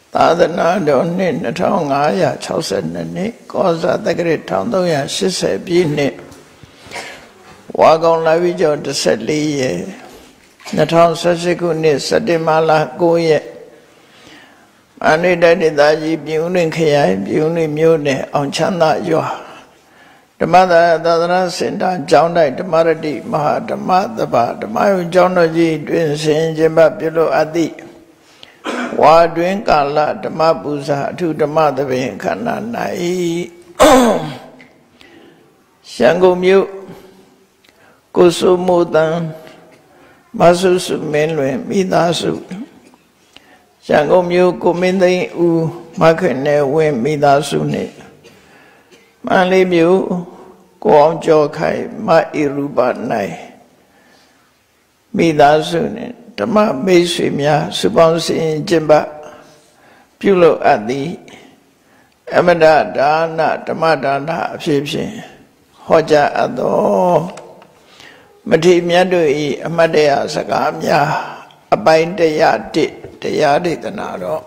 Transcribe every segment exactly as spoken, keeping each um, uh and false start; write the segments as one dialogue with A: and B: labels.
A: သာသနာတော်နှစ်နှစ်ထောင်ငါးရာခြောက်ဆယ်နှစ်နှစ်ကောဇာတက္ကရာတစ်ထောင်သုံးရာရှစ်ဆယ်ပြည့်နှစ်ဝါကောင်လပြည့်ကျော်တစ်ဆက်လေးရက်နှစ်ထောင်ဆယ်ရှစ်ခုနှစ်စက်တင်ဘာလကိုးရက်အနိတ္တဒေသကြီးပြည်ဦးလွင်ခရိုင်ပြည်ဦးလွင်မြို့နယ်အောင်ချမ်းသာရွာဓမ္မသာသာသနာစင်တာကျောင်းတိုက်ဓမ္မရတိမဟာဓမ္မသဗ္ဗဓမ္မယုံကျောင်းတော်ကြီးတွင်ဆင်ခြင်းပပြုလို့အပ်သည့်ဝါတွင်ကာလဓမ္မပူဇာအထုဓမ္မသဘင်ခန္ဓာ၌ရန်ကုန်မြို့ကိုစုမိုးတန်မဆုစုမင်းလွင်မိသားစုရန်ကုန်မြို့ကိုမင်းသိန်းဦးမခင်နယ်ဝင်းမိသားစုနှင့်မန္တလေးမြို့ကိုအောင်ကျော်ခိုင်မဣရုပ၌မိသားစုနှင့်ဓမ္မမိတ်ဆွေများစုပေါင်းစင်ကျင့်ပပြုလို့အပ်သည်အမတဒါနဓမ္မဒါနအဖြစ်ဖြင့်ဟောကြားအပ်သောမထေရမြတ်တို့၏အမတ်တရားစကားများအပိုင်းတရားတစ်တရားဒေသနာတော်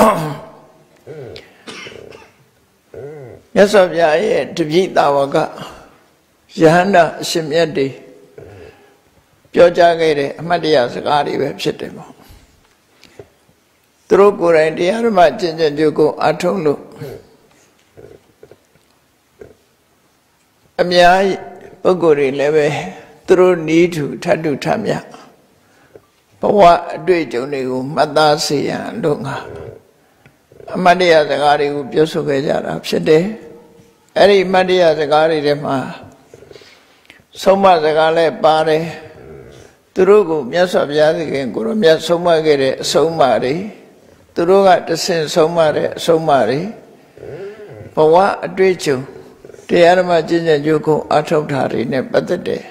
A: မြတ်စွာဘုရားရဲ့တပည့်သာဝကယဟန္တာအရှင်မြတ်တွေပြောကြားခဲ့တဲ့အမှတ်တရစကားတွေပဲဖြစ်တယ်ပေါ့သူတို့ကိုယ်တိုင်တရားဓမ္မကျင့်ကြံကြိုးကိုအထုံးလို့အများပုဂ္ဂိုလ်တွေလည်းပဲသူတို့နီးထူထပ်တူထမြဘဝအတွေ့အကြုံတွေကိုမှတ်သားစေရန်လို့ငါအမှတ်တရစကားတွေကိုပြောဆိုခဲ့ကြတာဖြစ်တယ်အဲ့ဒီအမှတ်တရစကားတွေထဲမှာဆုံးမစကားလည်းပါတယ်သူတို့ကိုမြတ်စွာဘုရားသခင်ကိုရောမြတ်ဆုံးမခဲ့တဲ့အဆုံးအမတွေသူတို့ကတဆင့်ဆုံးမတဲ့အဆုံးအမတွေဘဝအတွေ့အကြုံတရားဓမ္မကျင့်ကြံကြိုးကိုအထောက်ထားတွေနဲ့ပတ်သက်တယ်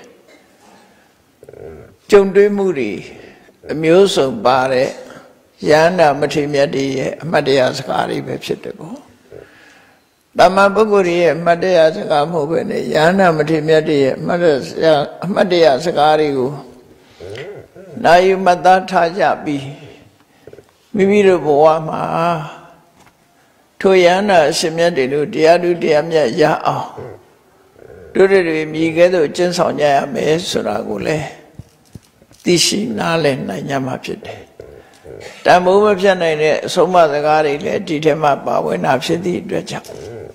A: ကြုံတွေ့မှုတွေအမျိုးစုံပါတဲ့ယန္တာမထေရမြတ်တွေရဲ့အမှတ်တရစကားတွေပဲဖြစ်တယ်ပေါ့တမန်ပုဂ္ဂိုလ်ရဲ့အမှတ်တရစကားမဟုတ်ဘဲနဲ့ယန္တာမထေရမြတ်တွေရဲ့အမှတ်တရအမှတ်တရစကားတွေကိုနာယူမှတ်သားထားကြပြီးမိမိတို့ဘဝမှာထိုယန္တာအရှင်မြတ်တွေတို့တရားသူတရားမြတ်ရအောင်တို့တွေမြည်ကဲ့သို့ကျင့်ဆောင်ကြရမယ်ဆိုတာကိုလည်းသိရှိနားလည်နိုင်ကြမှာဖြစ်တယ်တန်ဖိုးမဖြတ်နိုင်တဲ့အဆုံးအမစကားတွေလည်းဒီထဲမှာပါဝင်တာဖြစ်သည့်အတွက်ကြောင့်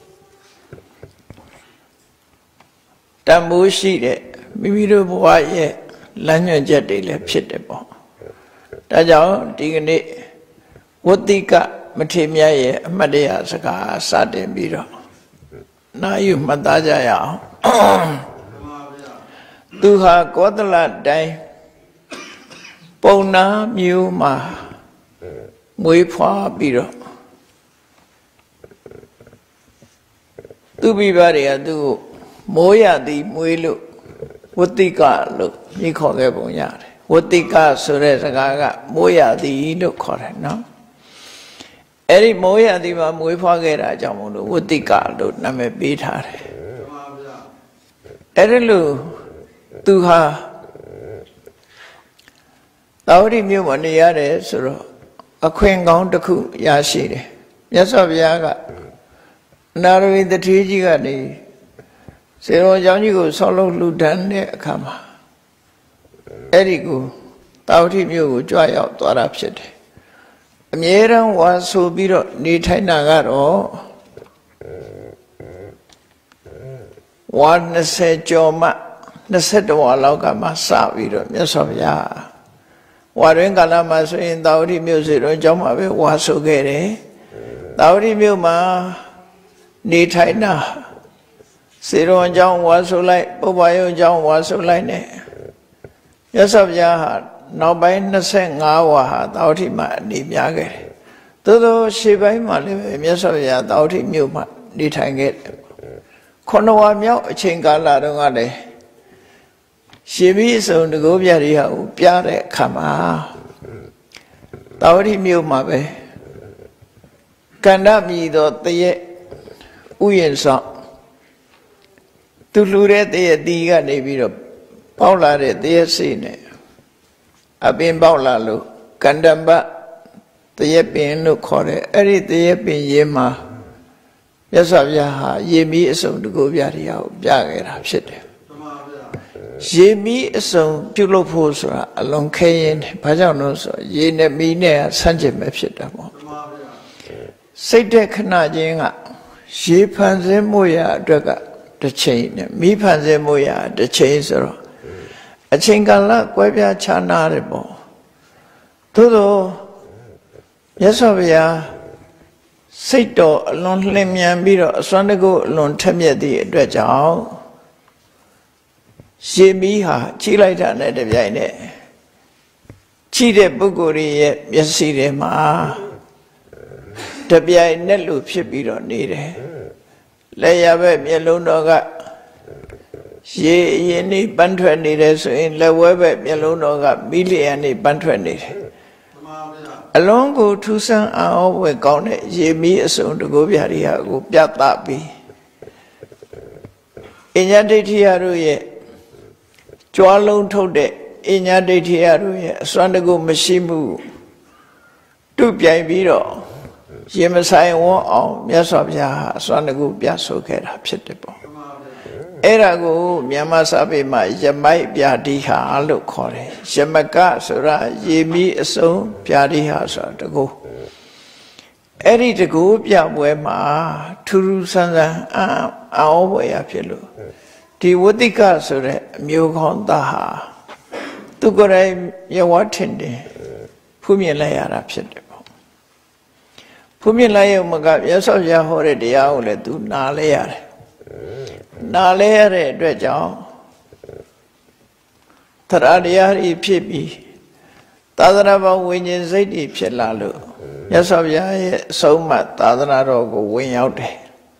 A: တန်ဖိုးရှိတဲ့မိမိတို့ဘဝရဲ့လမ်းညွှန်ချက်တွေလည်းဖြစ်တယ်ပေါ့ဒါကြောင့်ဒီကနေ့ဝတ္တိကမထေရမြတ်ရဲ့အမှတ်တရစကားစတင်ပြီးတော့နာယူမှတ်သားကြရအောင်သူဟာကောသလတိုင်းပုံနာမျိုးမှာမွေးဖွားပြီးတော့သူမိဘတွေကသူ့ကိုမိုးရသည်မွေးလို့ဝတ္တိကလို့ညှိခေါ်ခဲ့ပုံရတယ်ဝတ္တိကဆိုတဲ့စကားကမိုးရသည်လို့ခေါ်တယ်နော်အဲ့ဒီမိုးရသည်မှာမွေးဖွားခဲ့တာကြောင့်မို့လို့ဝတ္တိကလို့နာမည်ပေးထားတယ်အဲ့ဒီလိုသူဟာသာဝတိမြို့မှာနေရတယ်ဆိုတော့အခွင့်ကောင်းတစ်ခုရရှိတယ်မြတ်စွာဘုရားကအနာရဝိတထေကြီးကနေစေရောเจ้าကြီးကိုဆောက်လုပ်လှူဒန်းတဲ့အခါမှာအဲ့ဒီကိုသာဝတိမြို့ကိုကြွရောက်သွားတာဖြစ်တယ်အမြဲတမ်းဝါဆိုပြီးတော့နေထိုင်တာကတော့ဝါနှစ်ဆယ်ကျော်မှနှစ်ဆယ်တဝါလောက်ကမှစပြီးတော့မြတ်စွာဘုရားဝါတွင်ကာလမှာဆိုရင်သာဝတိမြို့စေရောเจ้าမှာပဲဝါဆိုခဲ့တယ်သာဝတိမြို့မှာနေထိုင်တာစေရောအကြောင်းဝါဆိုလိုက်ပုဗ္ဗယုံအကြောင်းဝါဆိုလိုက်နဲ့မြတ်စွာဘုရားဟာနောက်ပိုင်းနှစ်ဆယ်ငါးဝါဟာသာဝတိမှာနေများခဲ့တယ်သို့သောရှေ့ပိုင်းမှာလည်းမြတ်စွာဘုရားသာဝတိမြို့မှာနေထိုင်ခဲ့တယ်ခုနဝါမြောက်အချိန်ကာလတုန်းကလည်းရှင်ပြီးအစုံတကောပြရိဟာကိုပြတဲ့အခါမှာသာဝတိမြို့မှာပဲကန္တမြည်သောတရက်ဥယျာဉ်ဆောင်သူလှူတဲ့တရက်တီးကနေပြီးတော့ပေါက်လာတဲ့တရက်စိနဲ့အပင်ပေါက်လာလို့ကန္တမ္ပတတရက်ပင်လို့ခေါ်တယ်အဲ့ဒီတရက်ပင်ရေမှာမြတ်စွာဘုရားဟာရေမီးအစုံတကူပြတရားကိုပြခဲ့တာဖြစ်တယ်ရေမီးအစုံပြုတ်လို့ဖို့ဆိုတာအလွန်ခဲရင်တယ်ဘာကြောင့်လို့ဆိုရေနဲ့မီးနဲ့ဆန့်ကျင်ပဲဖြစ်တယ်ပေါ့စိတ်တဲ့ခဏချင်းကရေဖန်ဆင်းမှုရအတွက်ကတစ်ချိန်နဲ့မီးဖန်ဆင်းမှုရတစ်ချိန်ဆိုတော့အချိန်ကာလကွဲပြားခြားနားတယ်ပေါ့သို့သောမြတ်စွာဘုရားစိတ်တော်အလွန်လျင်မြန်ပြီးတော့အစွမ်းတကုအလွန်ထက်မြက်သည့်အတွက်ကြောင့်ရေမီးဟာကြီးလိုက်တာနဲ့တပြိုင်နက်ကြီးတဲ့ပုဂ္ဂိုလ်ရဲ့မျက်စိထဲမှာတပြိုင်နက်လို့ဖြစ်ပြီးတော့နေတယ်လက်ရဘက်မျက်လုံးတော်ကရေအရင်နေပန်းထွက်နေတယ်ဆိုရင်လက်ဝဲဘက်မျက်လုံးတော်ကမီးလျံနေပန်းထွက်နေတယ်အလုံးကိုထူးဆန်းအောင်ဝဲကောင်းတဲ့ရေမီးအစုံတကူပြရိယကိုပြသပြီးအညာဒိဋ္ဌိယတို့ရဲ့ကြွားလုံးထုတ်တဲ့အညာဒိဋ္ဌိယတို့ရဲ့အစွမ်းတကူမရှိမှုတုပြိုင်ပြီးတော့ရေမဆိုင်ဝန်းအောင်မြတ်စွာဘုရားဟာအစွမ်းတကူပြဆိုခဲ့တာဖြစ်တယ်ပေါ့အဲ့ဒါကိုမြန်မာစာပေမှာယမိုက်ပြာတိဟာလို့ခေါ်တယ်ယမကဆိုတာရေမီးအစုံပြာတိဟာဆိုတာတကူအဲ့ဒီတကူပြပွဲမှာထူးထူးဆန်းဆန်းအာအောပွဲရဖြစ်လို့ဒီဝတိကဆိုတဲ့အမျိုးကောင်းသားဟာသူကိုယ်တိုင်ရဝထင်တယ်ဖူးမြင်လိုက်ရတာဖြစ်တယ်ပေါ့ဖူးမြင်လိုက်ရုံမကမြတ်စွာဘုရားဟောတဲ့တရားကိုလည်းသူနားလဲရတယ်နားလဲရတဲ့အတွက်ကြောင့်သရတရားဤဖြစ်ပြီးသာသနာ့ဘောင်ဝိညာဉ်စိတ်ဤဖြစ်လာလို့မြတ်စွာဘုရားရဲ့အဆုံးအမသာသနာတော်ကိုဝင်ရောက်တယ်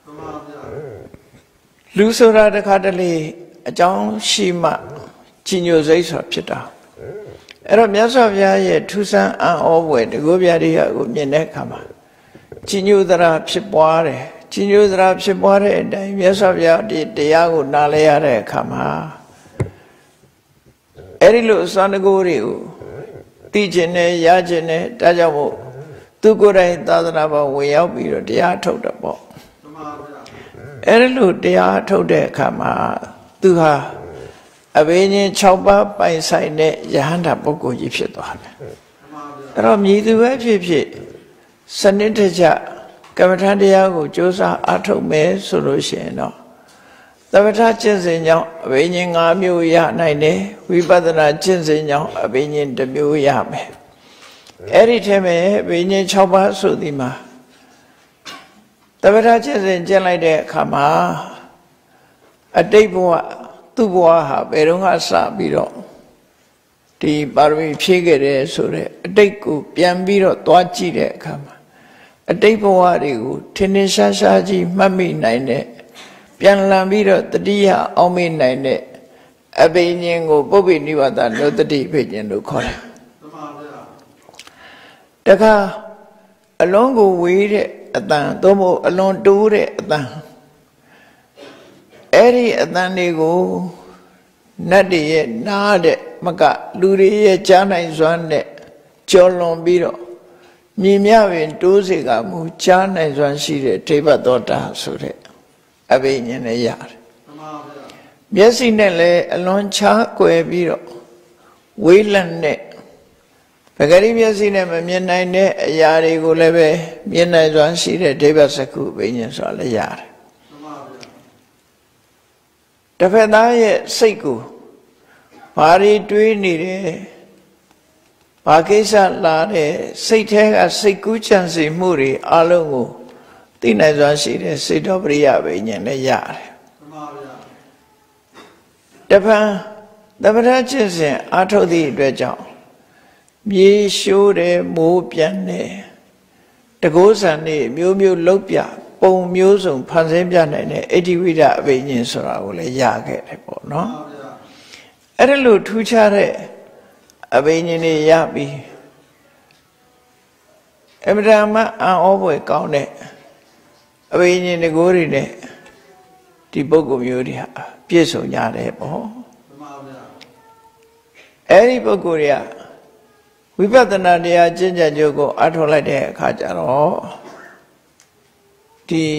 A: လူဆိုတာတခါတလေအကြောင်းရှိမှကြီးညိုစိတ်ဆိုတာဖြစ်တာအဲ့တော့မြတ်စွာဘုရားရဲ့ထူးဆန်းအံ့ဩဖွယ်တကုပြရိယကိုမြင်တဲ့အခါမှာကြီးညိုသရာဖြစ်ပွားတယ်ကြီးညိုသရာဖြစ်ပွားတဲ့အတိုင်းမြတ်စွာဘုရားဒီတရားကိုနားလဲရတဲ့အခါမှာအဲ့ဒီလိုအစွမ်းတကူတွေကိုသိခြင်းနဲ့ရခြင်းနဲ့ဒါကြောင့်မို့သူကိုယ်တိုင်သာသနာ့ဘောင်ဝင်ရောက်ပြီးတော့တရားထုတ်တယ်ပေါ့အဲ့ဒီလိုတရားထုတ်တဲ့အခါမှာသူဟာအဘိညာဉ်၆ပါးပိုင်ဆိုင်တဲ့ယဟန္တာပုဂ္ဂိုလ်ကြီးဖြစ်သွားတယ်အဲ့တော့မြည်သူပဲဖြစ်ဖြစ်စနစ်တကျကမ္မထာတရားကိုကြိုးစားအားထုတ်မယ်ဆိုလို့ရှိရင်တော့သမထကျင့်စဉ်ကြောင့်အဘိညာဉ်၅မျိုးရနိုင်တယ်ဝိပဿနာကျင့်စဉ်ကြောင့်အဘိညာဉ်တစ်မျိုးရမယ်အဲ့ဒီထဲမှာအဘိညာဉ်၆ပါးဆိုဒီမှာသမထကျင့်စဉ်ကျင့်လိုက်တဲ့အခါမှာအတိတ်ဘဝသူ့ဘဝဟာဘယ်တော့မှစပြီးတော့ဒီပါရမီဖြည့်ခဲ့တယ်ဆိုတဲ့အတိတ်ကိုပြန်ပြီးတော့သွားကြည့်တဲ့အခါမှာအတိတ်ဘဝတွေကိုထင်ထင်ရှားရှားကြီးမှတ်မိနိုင်တဲ့ပြန်လည်ပြီးတော့တတိယအောင်မေ့နိုင်တဲ့အဘိညာဉ်ကိုပုပ္ပိနိဝါဒနုတ္တိအဘိညာဉ်လို့ခေါ်တယ်တခါအလုံးကိုဝေးတဲ့အတန်သို့မဟုတ်အလွန်တိုးတဲ့အတန်အဲ့ဒီအတန်တွေကိုနတ်တွေရဲ့နားတဲ့မကလူတွေရဲ့ကြားနိုင်စွမ်းနဲ့ကြော်လွန်ပြီးတော့မြင်မြပင်တိုးစေကမူကြားနိုင်စွမ်းရှိတဲ့ဒိဗ္ဗသောတာဆိုတဲ့အဘိညာဉ်နဲ့ရတယ်မျက်စိနဲ့လည်းအလွန်ချားကွယ်ပြီးတော့ဝေးလန့်တဲ့ပဂရိမျက်စိနဲ့မမြင်နိုင်တဲ့အရာတွေကိုလည်းပဲမြင်နိုင်စွမ်းရှိတဲ့ဒိဗ္ဗစကုအဘိညာဉ်ဆိုတာလည်းရတယ်တစ်ဖက်သားရဲ့စိတ်ကိုဘာတွေတွေးနေတယ်ဘာကိစ္စလာတယ်စိတ်ထဲကစိတ်ကူးချမ်းစီမှုတွေအလုံးကိုသိနိုင်စွမ်းရှိတဲ့စိတ်တော်ပရိယဘိညာဉ်နဲ့ရတယ်တပံသမထကျင့်စဉ်အာထုတ်သည့်အတွက်ကြောင့်မြေရှိုးတယ်မိုးပြန်တယ်တကောဇံနေမျိုးမျိုးလှုပ်ပြပုံမျိုးစုံဖန်ဆင်းပြနိုင်တဲ့အဋ္ဌိဝိဒအဘိညာဉ်ဆိုတာကိုလည်းရခဲ့တယ်ပေါ့နော်အဲ့ဒါလို့ထူးခြားတဲ့အဘိညာဉ်တွေရပြီးအမှန်တမ်းအံ့ဩဖွယ်ကောင်းတဲ့အဘိညာဉ်တကိုးတွေနဲ့ဒီပုဂ္ဂိုလ်မျိုးတွေဟာပြည့်စုံကြတယ်ပေါ့အဲ့ဒီပုဂ္ဂိုလ်တွေကဝဝိပဿနာတရားကျင့်ကြံကြိုးကိုအထောက်လိုက်တဲ့အခါကျတော့ဒီ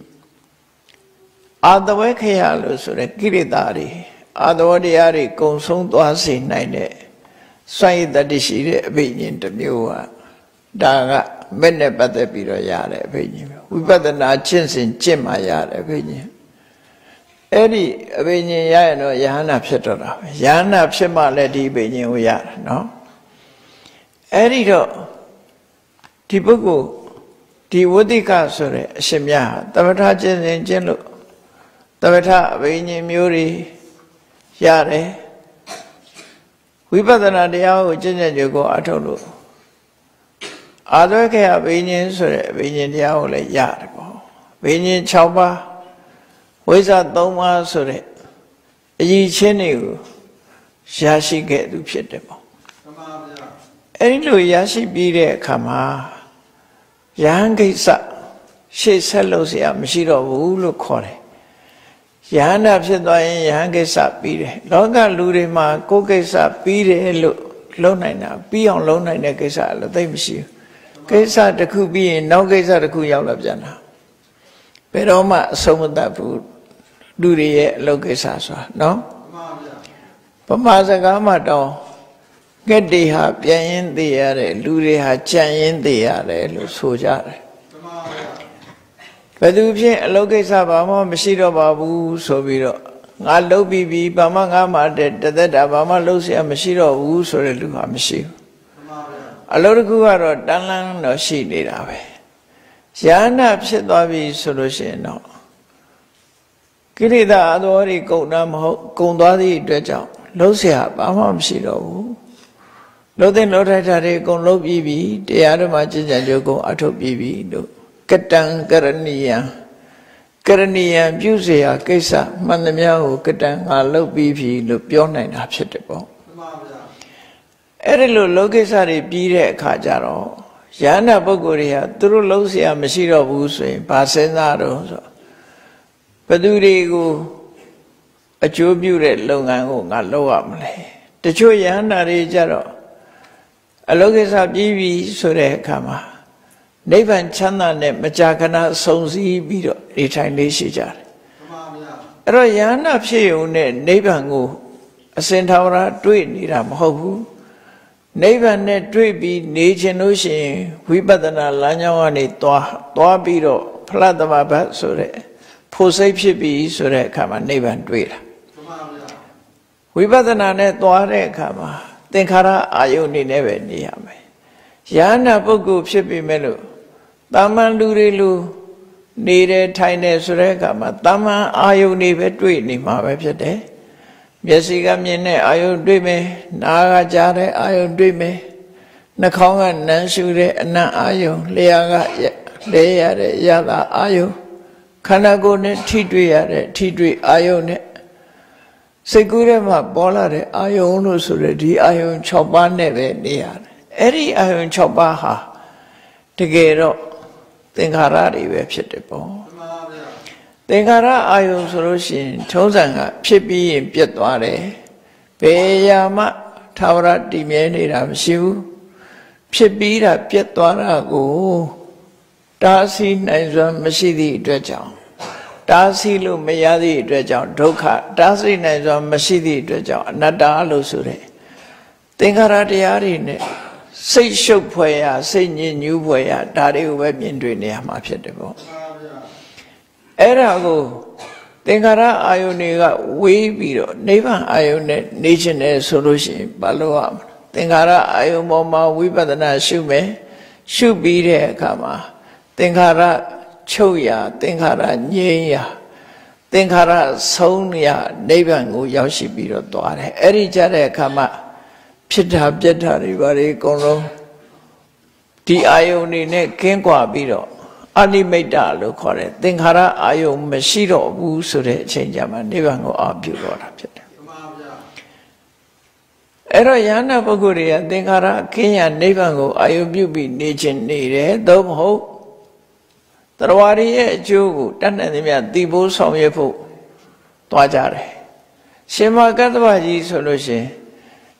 A: အာတဝေခယလို့ဆိုတဲ့ကိလေသာတွေအာတဝတရားတွေကုံဆုံးသွားစေနိုင်တဲ့စွန့်ရည်တတိရှိတဲ့အဘိညာဉ်တစ်မျိုးကဒါကမဲ့နဲ့ပတ်သက်ပြီးတော့ရတဲ့အဘိညာဉ်မျိုးဝိပဿနာကျင့်စဉ်ကျင့်မှရတဲ့အဘိညာဉ်အဲ့ဒီအဘိညာဉ်ရရင်တော့ယဟနာဖြစ်တော့တာပဲယဟနာဖြစ်မှလည်းဒီအဘိညာဉ်ကိုရတယ်နော်အဲ့ဒီတော့ဒီပုဂ္ဂိုလ်ဒီဝဋ္ဌိကဆိုတဲ့အရှင်မြတ်ဟာသမထကျင့်စဉ်ကျင့်လို့သမထအဘိညာဉ်မျိုးတွေရတယ်ဝိပဿနာတရားကိုကျင့်ကြံကြိုးကိုအထုတ်လို့အာသဝခေယဘိညာဉ်ဆိုတဲ့အဘိညာဉ်တရားကိုလည်းရတယ်ပေါ့ဘိညာဉ်၆ပါးဝိဇ္ဇာ၃ပါးဆိုတဲ့အရေးချင်းတွေကိုရရှိခဲ့သူဖြစ်တယ်ပေါ့မှန်ပါဗျာအဲ့ဒီလိုရရှိပြီးတဲ့အခါမှာယဟန်ကိစ္စရှေ့ဆက်လို့เสียမရှိတော့ဘူးလို့ခေါ်တယ်ယဟနာဖြစ်သွားရင်ယဟန်ကိစ္စပြီးတယ်လောကလူတွေမှာကိုယ်ကိစ္စပြီးတယ်လို့လုံးနိုင်တာပြီးအောင်လုံးနိုင်တဲ့ကိစ္စလို့သိမရှိဘူးကိစ္စတစ်ခုပြီးရင်နောက်ကိစ္စတစ်ခုရောက်လာပြန်တာဘယ်တော့မှအဆုံးမသတ်ဘူးလူတွေရဲ့အလုပ်ကိစ္စဆိုတာနော်ပမာစကားမှာတော့ကက်တေဟာပြန်ရင်သိရတယ်လူတွေဟာကြံရင်သိရတယ်လို့ဆိုကြတယ်ဘယ်သူဖြင့်အလုပ်ကိစ္စဘာမှမရှိတော့ပါဘူးဆိုပြီးတော့ငါလုပ်ပြီးပြီဘာမှငါမှတသက်တာဘာမှလုပ်เสียမရှိတော့ဘူးဆိုတဲ့လူဟာမရှိဘူးအလုပ်တစ်ခုကတော့တန်းလန်းတော့ရှိနေတာပဲယန္နာဖြစ်သွားပြီဆိုလို့ရှိရင်တော့ကိလေသာအတော်တွေကုန်တာမဟုတ်ကုန်သွားသည့်အတွက်ကြောင့်လုပ်เสียဘာမှမရှိတော့ဘူးလို့တဲ့လို့ထိုက်တာတွေအကုန်လုပ်ပြီးပြီတရားဓမ္မကျင့်ကြံကြိုးကိုအထုတ်ပြီးပြီလို့ကတံကရဏီယံကရဏီယံပြုเสียကိစ္စမှန်သမျှကိုကတံငါလုပ်ပြီးပြီလို့ပြောနိုင်တာဖြစ်တယ်ပေါ့မှန်ပါဗျာအဲ့ဒီလိုလောကိစ္စတွေပြီးတဲ့အခါကျတော့ယန္နာပုဂ္ဂိုလ်တွေဟာသူတို့လုပ်เสียမရှိတော့ဘူးဆိုရင်ဘာစဉ်းစားတော့ဆိုဘယ်သူတွေကိုအကျိုးပြုတဲ့လုပ်ငန်းကိုငါလုပ်ရမလဲတချို့ယန္နာတွေကြတော့အလောကိစ္စပြီးပြီဆိုတဲ့အခါမှာနိဗ္ဗာန်ချမ်းသာနဲ့မကြာခဏဆုံစည်းပြီးတော့နေထိုင်လေးရှိကြတယ်မှန်ပါဗျာအဲ့တော့ယန္နာဖြစ်ုံနဲ့နိဗ္ဗာန်ကိုအစဉ်ထာဝရတွေ့နေတာမဟုတ်ဘူးနိဗ္ဗာန်နဲ့တွေ့ပြီးနေခြင်းလို့ရှိရင်ဝိပဿနာလမ်းကြောင်းကနေသွားသွားပြီးတော့ဖလတ္တမဘတ်ဆိုတဲ့ဖို့စိတ်ဖြစ်ပြီးဆိုတဲ့အခါမှာနိဗ္ဗာန်တွေ့တာမှန်ပါဗျာဝိပဿနာနဲ့သွားတဲ့အခါမှာသင်္ခါရအာယုန်နေနဲ့ပဲနေရမယ်ယန္နာပုဂ္ဂိုလ်ဖြစ်ပြီမဲ့လို့တာမန်လူတွေလူနေတယ်ထိုင်တယ်ဆိုတဲ့အခါမှာတာမန်အာယုန်တွေပဲတွေ့နေမှာပဲဖြစ်တယ်မျက်စိကမြင်တဲ့အာယုန်တွေ့မယ်နားကကြားတဲ့အာယုန်တွေ့မယ်နှာခေါင်းကနမ်းရှုတဲ့အနံ့အာယုန်လျှာကလဲရတဲ့ရတာအာယုန်ခန္ဓာကိုယ်နဲ့ထိတွေ့ရတဲ့ထိတွေ့အာယုန်နဲ့စိတ်ကူးထဲမှာပေါ်လာတဲ့အာယုန်လို့ဆိုတဲ့ဒီအာယုန်၆ပါးနဲ့ပဲနေရတယ်အဲ့ဒီအာယုန်၆ပါးဟာတကယ်တော့သင်္ခါရတွေပဲဖြစ်တယ်ပေါ့သင်္ခါရအာယုန်ဆိုလို့ရှိရင်ထုံးစံကဖြစ်ပြီးရင်ပြတ်သွားတယ်ဘယ်ရာမှထာဝရတည်မြဲနေတာမရှိဘူးဖြစ်ပြီးတာပြတ်သွားတာကိုတားဆီးနိုင်စွမ်းမရှိသည့်အတွက်ကြောင့်တားဆီးလို့မရသည့်အတွက်ကြောင့်ဒုက္ခတားဆီးနိုင်စွမ်းမရှိသည့်အတွက်ကြောင့်အနတ္တလို့ဆိုတဲ့သင်္ခါရတရားတွေနဲ့စိတ်ရှုပ်ဖွယ်ရစိတ်ညစ်ညူးဖွယ်ရဒါတွေကိုပဲမြင်တွေ့နေရမှာဖြစ်တယ်ပေါ့အဲ့ဒါကိုသင်္ခါရအာယုန်တွေကဝေးပြီးတော့နိဗ္ဗာန်အာယုန်နဲ့နေခြင်းနဲ့ဆိုလို့ရှိရင်ဘာလို့ရမလဲသင်္ခါရအာယုန်ပေါ်မှာဝိပဿနာရှုမယ်ရှုပြီးတဲ့အခါမှာသင်္ခါရချုပ်ရာသင်္ခါရငြိမ်းရာသင်္ခါရဆုံးရာနိဗ္ဗာန်ကိုရောက်ရှိပြီးတော့သွားတယ်အဲ့ဒီကြတဲ့အခါမှာဖြစ်တာပြက်တာတွေဘာတွေအကုန်လုံးဒီအာယုန်တွေနဲ့ကင်းကွာပြီးတော့အနိမိတ်တလို့ခေါ်တယ်သင်္ခါရအာယုန်မရှိတော့ဘူးဆိုတဲ့အချိန်ကျမှနိဗ္ဗာန်ကိုအာပြုတော့တာဖြစ်တယ်မှန်ပါဗျာအဲ့တော့ယန္နာပုဂ္ဂိုလ်တွေကသင်္ခါရကင်းရာနိဗ္ဗာန်ကိုအာယုန်ပြုပြီးနေခြင်းနေတယ်သို့မဟုတ်တရားရည်ရဲ့အကျိုးကိုတတ်နိုင်သမျှသိဖို့ဆောင်ရွက်ဖို့တွားကြတယ်ရှင်မကတ္တဗကြီးဆိုလို့ရှင်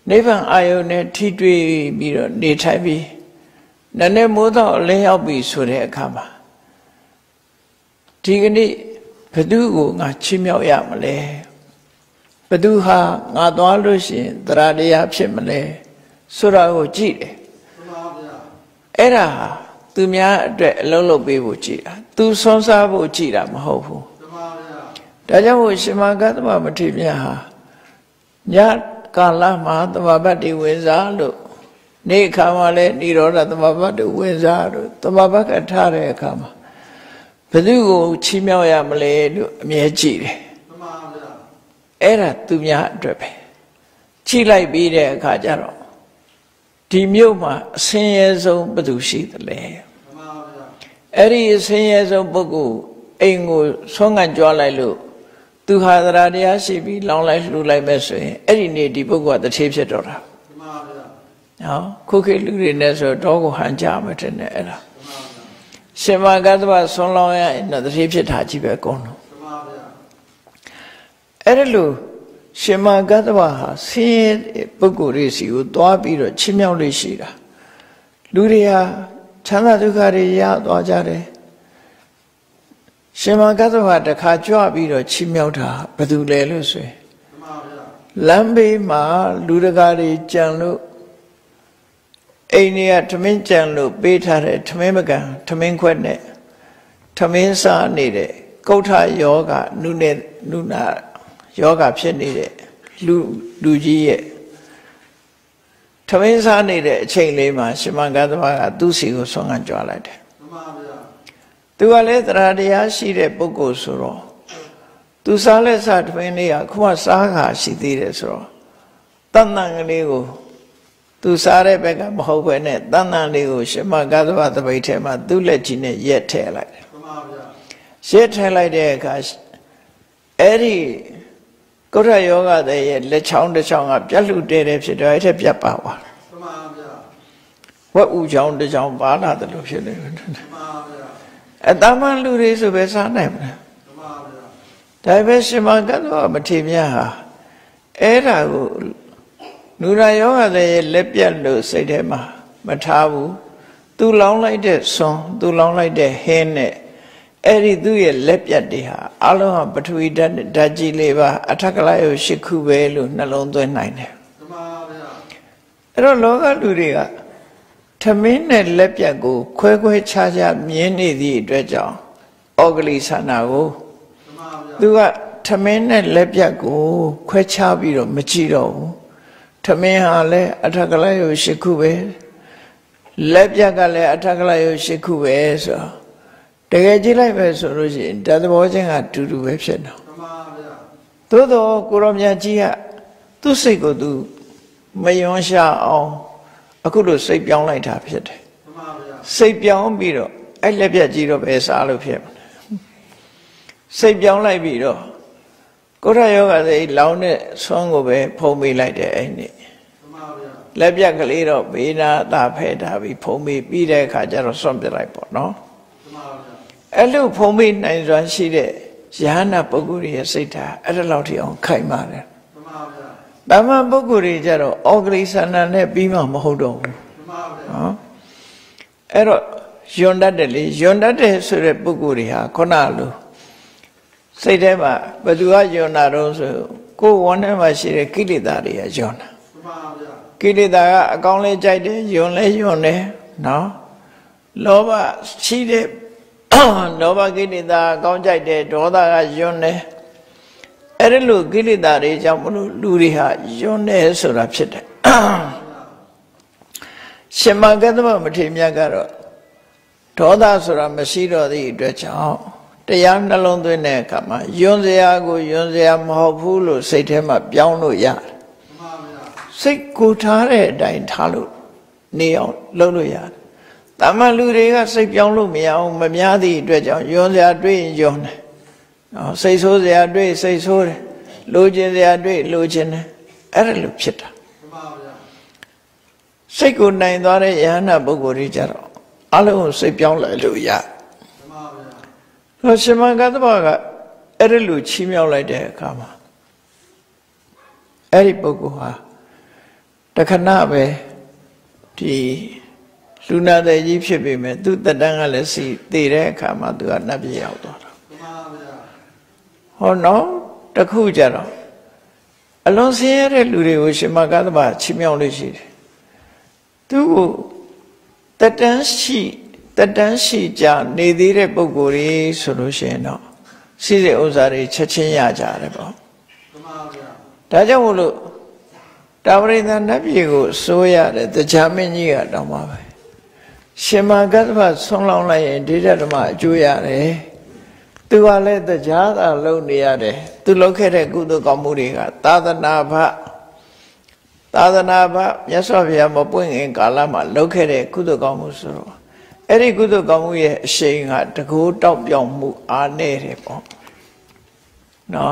A: နိဗ္ဗာန်အာယုန်နဲ့ထိတွေ့ပြီးတော့နေထိုင်ပြီးနည်းနည်းမိုးတော့လင်းရောက်ပြီဆိုတဲ့အခါမှာဒီကနေ့ဘသူကိုငါချီးမြှောက်ရမလဲဘသူဟာငါသွားလို့ရှိရင်တရားတရားဖြစ်မလဲဆိုတာကိုကြည့်တယ်အဲ့ဒါဟာသူများအတွက်အလုံးလုံးပေးဖို့ကြည့်တာသူဆွမ်းစားဖို့ကြည့်တာမဟုတ်ဘူးဒါကြောင့်မို့ရှင်မဂ္ဂတမမထေရမြတ်ဟာညကာလမှာသမဘတ်တွေဝင်စားလို့နေ့အခါမှာလည်းនិရောဓသမဘတ်တွေဝင်စားလို့သမဘတ်ကထားတဲ့အခါမှာဘယ်သူကိုချီးမြှောက်ရမလဲလို့အမြဲကြည့်တယ်အဲ့ဒါသူများအတွက်ပဲကြည့်လိုက်ပြီးတဲ့အခါကျတော့ဒီမြို့မှာအဆင်းရဲဆုံးဘယ်သူရှိသလဲအဲ့ဒီအဆင်းရဲဆုံးပုဂ္ဂိုလ်အိမ်ကိုဆွမ်းခံကြွားလိုက်လို့သူဟာတရားတရားရှိပြီးလောင်းလိုက်လှူလိုက်မဲ့ဆိုရင်အဲ့ဒီနေ့ဒီပုဂ္ဂိုလ်ကတထေးဖြစ်တော့တာနော်ခုခေတ်လူတွေနဲ့ဆိုတော့ကိုဟန်ကြမယ်တဲ့နဲ့အဲ့ဒါရှင်မဂ္ဂတဝဆွမ်းလောင်းရရင်တထေးဖြစ်တာကြီးပဲအကုန်လုံးအဲ့ဒါလို့ရှင်မဂ္ဂတဝဟာဆင်းရဲပုဂ္ဂိုလ်တွေစီကိုသွားပြီးတော့ချီးမြှောက်လို့ရှိတာလူတွေဟာချမ်းသာဒုက္ခတွေရသွားကြတယ်ရှင်မဂ္ဂတဝတခါကြွပြီးတော့ချီးမြှောက်တာဘယ်သူလဲလို့ဆိုရင်လမ်းဘေးမှာလူတကာတွေကြံလို့အိမ်တွေကထမင်းကြံလို့ပေးထားတဲ့ထမင်းပကံထမင်းခွက်နဲ့ထမင်းစားနေတဲ့ကုဋ္ဌယောဂနုနဲ့နုနာယောဂဖြစ်နေတဲ့လူလူကြီးရဲ့ထမင်းစားနေတဲ့အချိန်လေးမှာရှင်မဂ္ဂတဝကသူ့စီကိုဆွမ်းခံကြွားလိုက်တယ်မှန်ပါဗျာသူကလည်းတရားတရားရှိတဲ့ပုဂ္ဂိုလ်ဆိုတော့သူစားလက်စားထမင်းလေးကခုမှစားခါရှိသေးတယ်ဆိုတော့တန်တန်ကလေးကိုသူစားတဲ့ဘက်ကမဟုတ်ဘဲနဲ့တန်တန်လေးကိုရှင်မဂ္ဂတဝသပိတ်ထဲမှာသူ့လက်ကြီးနဲ့ရက်ထည့်လိုက်တယ်မှန်ပါဗျာရက်ထည့်လိုက်တဲ့အခါအဲ့ဒီကုဋ္ဌယောဂတဲ့ရဲ့လက်ချောင်းတစ်ချောင်းကပြတ်လှတဲတဲ့ဖြစ်တော့အဲ့ထက်ပြတ်ပါသွားတယ်မှန်ပါဗျာဝက်ဥချောင်းတစ်ချောင်းပါလာတယ်လို့ဖြစ်နေတယ်မှန်ပါဗျာအတမန်လူတွေဆိုပဲစားနိုင်မလားမှန်ပါဗျာဒါပဲရှင်မဂ္ဂတဝမထေရမြတ်ဟာအဲ့ဒါကိုနုရယောဂတဲ့ရဲ့လက်ပြတ်လို့စိတ်ထဲမှာမထားဘူးသူလောင်းလိုက်တဲ့ဆွန်သူလောင်းလိုက်တဲ့ဟင်းနဲ့အဲ့ဒီသူ့ရဲ့လက်ပြတ်တွေဟာအလုံးဟာပထဝီဓာတ်ဓာတ်ကြီးလေးပါအထက်ကလယုရှစ်ခုပဲလို့နှလုံးသွင်းနိုင်တယ်မှန်ပါဗျာအဲ့တော့လောကလူတွေကထမင်းနဲ့လက်ပြတ်ကိုခွဲခွဲခြားခြားမြင်နေသည့်အတွက်ကြောင့်ဩဂလိဆန္ဒကိုမှန်ပါဗျာသူကထမင်းနဲ့လက်ပြတ်ကိုခွဲခြားပြီးတော့မကြည့်တော့ဘူးထမင်းဟာလည်းအထက်ကလယုရှစ်ခုပဲလက်ပြတ်ကလည်းအထက်ကလယုရှစ်ခုပဲဆိုတော့တကယ်ကြည့်လိုက်ပဲဆိုလို့ရှိရင်တသဘောချင်းကတူတူပဲဖြစ်တော့မှန်ပါဗျာသို့တော့ကိုရောမြတ်ကြီးကသူ့စိတ်ကိုသူမယွန်းရှာအောင်အခုလိုစိတ်ပြောင်းလိုက်တာဖြစ်တယ်မှန်ပါဗျာစိတ်ပြောင်းပြီးတော့အဲ့လက်ပြတ်ကြီးတော့ပဲစားလို့ဖြစ်မှာစိတ်ပြောင်းလိုက်ပြီးတော့ကုဋ္ဌယောဂစိတ်လောင်းတဲ့ဆွမ်းကိုပဲဖုံးပေးလိုက်တယ်အဲ့ဒီမှန်ပါဗျာလက်ပြတ်ကလေးတော့ဘေးနာသာဖဲထားပြီးဖုံးပေးပြီးတဲ့အခါကျတော့ဆွန့်ပြလိုက်ပေါ့နော်အဲ့လိုဖုံးမိနိုင်စွာရှိတဲ့ယဟနာပုဂ္ဂိုလ်ရဲ့စိတ်ဓာတ်အဲ့ဒါလောက်ထိအောင်ခိုင်ပါတယ်မှန်ပါဗျာတမန်ပုဂ္ဂိုလ်တွေကြတော့ဩဂလိဆန္ဒနဲ့ပြီးမှမဟုတ်တော့ဘူးမှန်ပါဗျာနော်အဲ့တော့ယွန်တတ်တယ်လေယွန်တတ်တယ်ဆိုတဲ့ပုဂ္ဂိုလ်တွေဟာခုနလိုစိတ်ထဲမှာဘယ်သူကယွန်တာတော့ဆိုကိုယ်ဝန်းထဲမှာရှိတဲ့ကိလေသာတွေကယွန်တာမှန်ပါဗျာကိလေသာကအကောင်းလေးကြိုက်တယ်ယွန်လဲယွန်တယ်နော်လောဘရှိတဲ့လောဘကိလေသာကောင်းကြိုက်တယ်ဒေါသကယွန်းတယ်အဲ့ဒီလိုကိလေသာတွေကြောင့်မလို့လူတွေဟာယွန်းတယ်ဆိုတာဖြစ်တယ်ရှင်မဂ္ဂတဝမထေရမြတ်ကတော့ဒေါသဆိုတာမရှိတော့သည့်အတွက်ကြောင့်တရားနှလုံးသွင်းတဲ့အခါမှာယွန်းစရာကိုယွန်းစရာမဟုတ်ဘူးလို့စိတ်ထဲမှာပြောင်းလို့ရတယ်စိတ်ကိုထားတဲ့အတိုင်းထားလို့နေအောင်လုပ်လို့ရတယ်တမန်လူတွေကစိတ်ပြောင်းလို့မရအောင်မများသည့်အတွက်ကြောင့်ယွန်းစရာတွေးရင်ယွန်းတယ်နော်စိတ်ဆိုးစရာတွေးစိတ်ဆိုးတယ်လိုချင်စရာတွေးလိုချင်တယ်အဲ့ဒါလိုဖြစ်တာမှန်ပါဗျာစိတ်ကိုနိုင်သွားတဲ့ယဟနာပုဂ္ဂိုလ်တွေကြတော့အလုံးစိတ်ပြောင်းလိုက်လို့ရမှန်ပါဗျာတော့ရှင်မဂ္ဂတဝကအဲ့ဒါလိုချီးမြှောက်လိုက်တဲ့အခါမှာအဲ့ဒီပုဂ္ဂိုလ်ဟာတခဏပဲဒီလူနာတဲ့ကြီးဖြစ်ပေမဲ့သူတတန်းကလည်းစီတည်တဲ့အခါမှာသူကနတ်ပြည်ရောက်သွားတာဟောနော်တခုကြတော့အလွန်ဆင်းရဲတဲ့လူတွေကိုရှင်မကသဗ္ဗချီးမြှောက်လို့ရှိတယ်သူ့ကိုတတန်းရှိတတန်းရှိကြနေသေးတဲ့ပုဂ္ဂိုလ်တွေဆိုလို့ရှိရင်တော့စီစဉ်ဥစ္စာတွေချက်ချင်းရကြတယ်ပေါ့ဒါကြောင့်မို့လို့တာဝရိန္ဒနတ်ပြည်ကိုစိုးရတယ်တရားမင်းကြီးကတောင်းပါပဲရှင်မကသဗ္ဗဆုံးလောင်းလိုက်ရင်ဒိဋ္ဌဓမ္မအကျိုးရတယ်သူကလည်းတရားသာလုပ်နေရတယ်သူလုပ်ခဲ့တဲ့ကုသိုလ်ကောင်းမှုတွေကသာသနာ့ဘသာသနာ့ဘမြတ်စွာဘုရားမပွင့်ခင်ကာလမှာလုပ်ခဲ့တဲ့ကုသိုလ်ကောင်းမှုဆိုတော့အဲ့ဒီကုသိုလ်ကောင်းမှုရဲ့အရှိန်ကတကိုးတောက်ပြောင်မှုအားနေတယ်ပေါ့နော်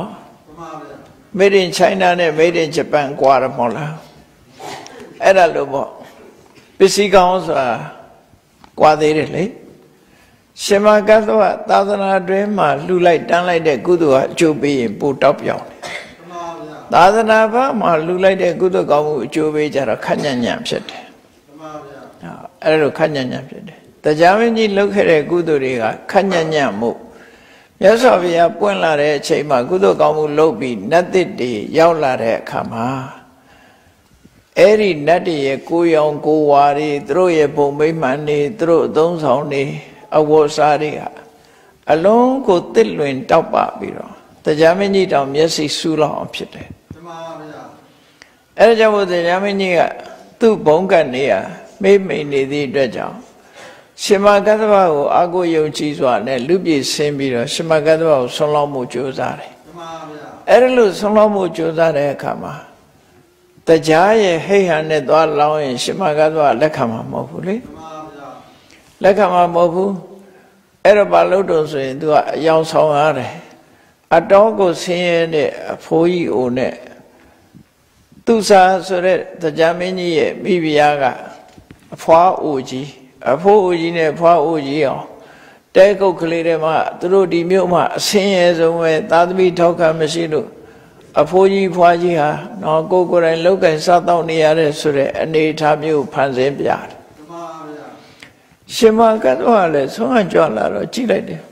A: Made in China နဲ့ Made in Japan ကွာတယ်မဟုတ်လားအဲ့ဒါလို့ပေါ့ပစ္စည်းကောင်းဆိုတာကွာသေးတယ်လေရှင်မကသဗ္ဗသာသနာတွင်မှာလှူလိုက်တန်းလိုက်တဲ့ကုသိုလ်ကအကျိုးပေးရင်ပိုတောက်ပြောင်တယ်သာသနာ့ဘမှာလှူလိုက်တဲ့ကုသိုလ်ကောင်းမှုအကျိုးပေးကြတော့ခက်ညံ့ညံ့ဖြစ်တယ်အဲ့ဒါလိုခက်ညံ့ညံ့ဖြစ်တယ်တရားမင်းကြီးလုပ်ခဲ့တဲ့ကုသိုလ်တွေကခက်ညံ့ညံ့မှုမြတ်စွာဘုရားပွင့်လာတဲ့အချိန်မှာကုသိုလ်ကောင်းမှုလုပ်ပြီးနတ်သစ်တွေရောက်လာတဲ့အခါမှာအဲ့ဒီနတ်တွေရဲ့ကိုယ်ရောင်ကိုယ်ဝါတွေသူတို့ရဲ့ဘုံမိမ့်မှန်တွေသူတို့အသုံးဆောင်တွေအဝတ်စားတွေကအလုံးကိုတစ်လွင်တောက်ပပြီးတော့တရားမင်းကြီးတောင်မျက်စိစူးလောက်အောင်ဖြစ်တယ်မှန်ပါဗျာအဲ့ဒါကြောင့်မို့တရားမင်းကြီးကသူ့ဘုံကတ်နေရမိမ့်မိန်နေသည့်အတွက်ကြောင့်ရှင်မကသဗ္ဗကိုအာကိုယုံကြည်စွာနဲ့လူပြည်ဆင်းပြီးတော့ရှင်မကသဗ္ဗကိုဆုံးလောင်းမှုကြိုးစားတယ်မှန်ပါဗျာအဲ့ဒါလို့ဆုံးလောင်းမှုကြိုးစားတဲ့အခါမှာတရားရဲ့ဟိတ်ဟန်နဲ့သွားလောင်းရင်ရှင်မကသဗ္ဗလက်ခံမှာမဟုတ်ဘူးလေမှန်ပါဗျာလက်ခံမှာမဟုတ်ဘူးအဲ့တော့ဘာလို့တော့ဆိုရင်သူကအယောင်ဆောင်ရတယ်အတော်ကိုဆင်းရဲတဲ့အဖိုးကြီးအိုနဲ့သူစားဆိုတဲ့တရားမင်းကြီးရဲ့မိဖုရားကအဖွားအိုကြီးအဖိုးအိုကြီးနဲ့ဖွားအိုကြီးအောင်တဲကုတ်ကလေးတွေမှာသူတို့ဒီမြို့မှာအဆင်းရဲဆုံးပဲသာသမီထောက်ခံမရှိလို့အဖိုးကြီးဖွားကြီးဟာတော့ကိုယ်ကိုယ်တိုင်လောက်ကင်စားတော့နေရတဲ့ဆိုတဲ့အနေအထားမျိုးဖန်ဆင်းပြတယ်ရှင်မကသဗ္ဗလည်းဆုံးအကြွလာတော့ကြည့်လိုက်တယ်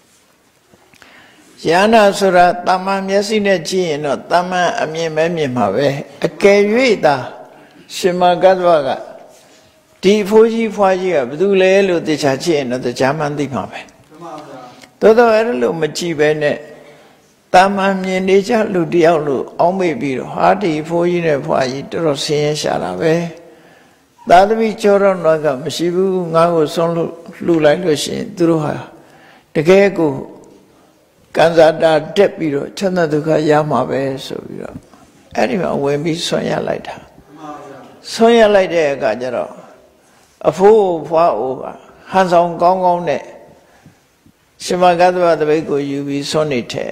A: ယန္နာဆိုတာတမန်မျက်စိနဲ့ကြည့်ရင်တော့တမန်အမြင်ပဲမြင်မှာပဲအကယ်၍သာရှင်မကသဗ္ဗကဒီဖိုးကြီးဖွားကြီးကဘယ်သူလဲလို့သိချာကြည့်ရင်တော့တရားမှန်သိမှာပဲသို့တော့အဲ့လိုမကြည့်ပဲနဲ့တမန်မြင်နေကြလူတယောက်လို့အောင်းမိပြီးတော့ဟာဒီဖိုးကြီးနဲ့ဖွားကြီးတော်တော်ဆင်းရဲရှာတာပဲသာသမီကျော်တော့တော့ကမရှိဘူးငါ့ကိုဆုံးလို့လှူလိုက်လို့ရှိရင်သူတို့ဟာတကယ်ကိုကံစားတာတက်ပြီးတော့ချမ်းသာဒုက္ခရမှာပဲဆိုပြီးတော့အဲ့ဒီမှာဝင်ပြီးဆွံ့ရလိုက်တာဆွံ့ရလိုက်တဲ့အခါကျတော့အဖိုးဖွားအိုပါဟန်ဆောင်ကောင်းကောင်းနဲ့ရှင်မကသဗ္ဗတပိတ်ကိုယူပြီးဆွံ့နေထဲ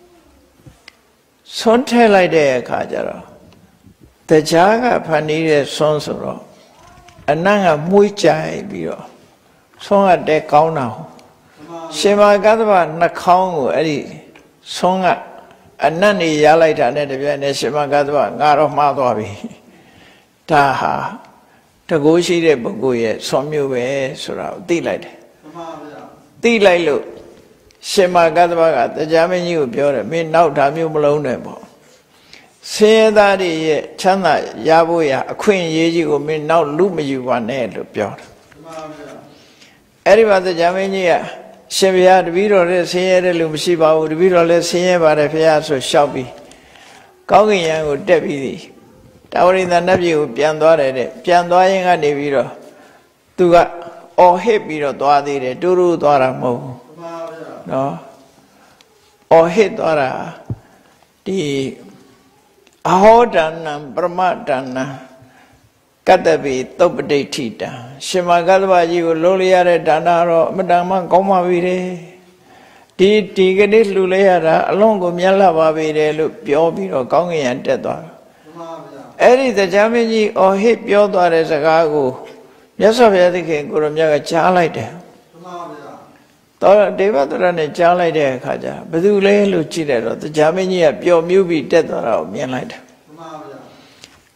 A: ဆွံ့ထဲလိုက်တဲ့အခါကျတော့တရားကဖန်နေတဲ့ဆွံ့ဆိုတော့အနံ့ကမှုှကြိုင်ပြီးတော့ဆွံ့ကတဲကောင်းတာရှင်မကသဗ္ဗနှာခေါင်းကိုအဲ့ဒီဆွံ့ကအနံ့နေရလိုက်တာနဲ့တပြိုင်နက်ရှင်မကသဗ္ဗငါတော့မှားသွားပြီဒါဟာတကိုးရှိတဲ့ပုဂ္ဂိုလ်ရဲ့ဆွံ့မျိုးပဲဆိုတာကိုသိလိုက်တယ်မှန်ပါဗျာသိလိုက်လို့ရှင်မကသဗ္ဗကတရားမင်းကြီးကိုပြောတယ်မင်းနောက်ဒါမျိုးမလုံးနဲ့ပေါ့ဆင်းရဲသားတွေရဲ့ချမ်းသာရဖို့ရအခွင့်အရေးကြီးကိုမင်းနောက်လူမယူပါနဲ့လို့ပြောတယ်မှန်ပါဗျာအဲ့ဒီမှာတရားမင်းကြီးကရှင်ဘုရားတပည့်တော်လည်းဆင်းရဲတဲ့လူမရှိပါဘူးတပည့်တော်လည်းဆင်းရဲပါတယ်ဘုရားဆိုလျှောက်ပြီးကောင်းကင်ယံကိုတက်ပြီးသည်တာဝရိန္ဒနတ်ပြည်ကိုပြန်သွားတယ်တဲ့ပြန်သွားရင်ကနေပြီးတော့သူကအော်ဟစ်ပြီးတော့သွားသေးတယ်တူတူသွားတာမဟုတ်ဘူးမှန်ပါဗျာနော်အော်ဟစ်သွားတာဒီအဟောဒဏံပရမဒဏံကတ္တပိသုပ္ပဋိဋ္ဌိတံရှင်မကသဗ္ဗကြီးကိုလုံးလိုက်ရတဲ့ဒါနတော့အမတန်မှကောင်းပါပြီတဲ့ဒီဒီကနေ့လှူလိုက်ရတာအလုံးကိုမြတ်လာပါပြီတဲ့လို့ပြောပြီးတော့ကောင်းကင်ယံတက်သွားတယ်အဲ့ဒီတရားမင်းကြီးအော်ဟစ်ပြောသွားတဲ့စကားကိုမြတ်စွာဘုရားသခင်ကိုရမြတ်ကကြားလိုက်တယ်မှန်ပါဗျာတော့ဒေဝတရနဲ့ကြားလိုက်တဲ့အခါကျဘယ်သူလဲလို့ကြည့်တယ်တော့တရားမင်းကြီးကပျော်မြူးပြီးတက်သွားတာကိုမြင်လိုက်တယ်မှန်ပါဗျာ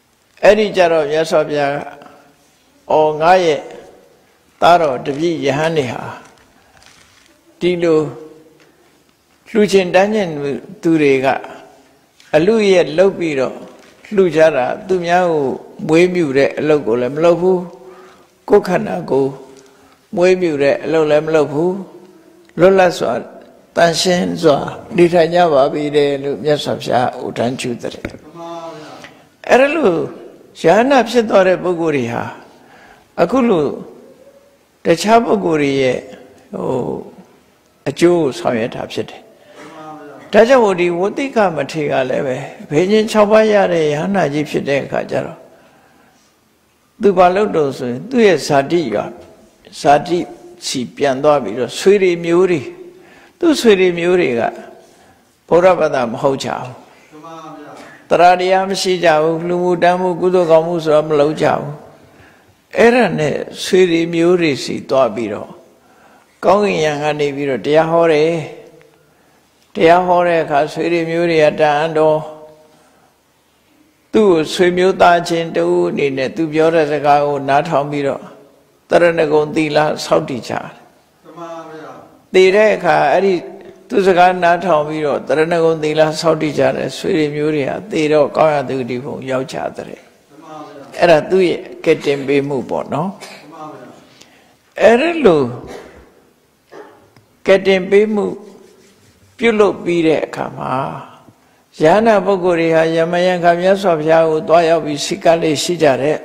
A: အဲ့ဒီကြတော့မြတ်စွာဘုရားကအော်ငါရဲ့သားတော်တပည့်ယဟန်နေဟာဒီလိုလှူခြင်းတန်းခြင်းသူတွေကအလူရဲ့လှုပ်ပြီးတော့လှူကြတာသူများကိုမွေးမြူတဲ့အလုပ်ကိုလည်းမလုပ်ဘူးကိုယ်ခန္ဓာကိုမွေးမြူတဲ့အလုပ်လည်းမလုပ်ဘူးလွတ်လပ်စွာတန်ရှင်းစွာနေထိုင်ကြပါပြီတဲ့လို့မြတ်စွာဘုရားဥဒန်းကျူတဲ့အဲ့ဒါလို့ယဟနာဖြစ်သွားတဲ့ပုဂ္ဂိုလ်တွေဟာအခုလို့တခြားပုဂ္ဂိုလ်တွေရဲ့ဟိုအကျိုးဆောင်ရွက်တာဖြစ်တယ်ဒါကြောင့်မို့ဒီဝတိကမထေရကလည်းပဲဘေးချင်း၆ပါးရတဲ့ယဟနာကြီးဖြစ်တဲ့အခါကျတော့သူဘာလို့တော့ဆိုရင်သူ့ရဲ့ဇာတိကဇာတိစီပြန်သွားပြီးတော့ဆွေတွေမျိုးတွေသူ့ဆွေတွေမျိုးတွေကဘုရားဘာသာမဟုတ်ကြဘူးတရားတရားမရှိကြဘူးလူမှုတမ်းမှုကုသိုလ်ကောင်းမှုဆိုတာမလုပ်ကြဘူးအဲ့ဒါနဲ့ဆွေတွေမျိုးတွေစီသွားပြီးတော့ကောင်းကင်ယံကနေပြီးတော့တရားဟောတယ်တရားဟောတဲ့အခါဆွေတွေမျိုးတွေကတန်တော်သူ့ကိုဆွေမျိုးသားချင်းတူအနေနဲ့သူပြောတဲ့စကားကိုနားထောင်ပြီးတော့တရဏဂုံသီလဆောက်တည်ကြတယ်မှန်ပါဗျာတည်တဲ့အခါအဲ့ဒီသူစကားနားထောင်ပြီးတော့တရဏဂုံသီလဆောက်တည်ကြတဲ့ဆွေတွေမျိုးတွေကတည်တော့ကောင်းရသူဒီဘုံရောက်ကြတဲ့မှန်ပါဗျာအဲ့ဒါသူ့ရဲ့ကက်တင်ပေးမှုပေါ့နော်မှန်ပါဗျာအဲ့ဒါလို့ကက်တင်ပေးမှုပြုလုပ်ပြီးတဲ့အခါမှာယဟနာပုဂ္ဂိုလ်တွေဟာယမယံခမြတ်စွာဘုရားကိုတွားရောက်ပြီးစိတ်ကလေးရှိကြတဲ့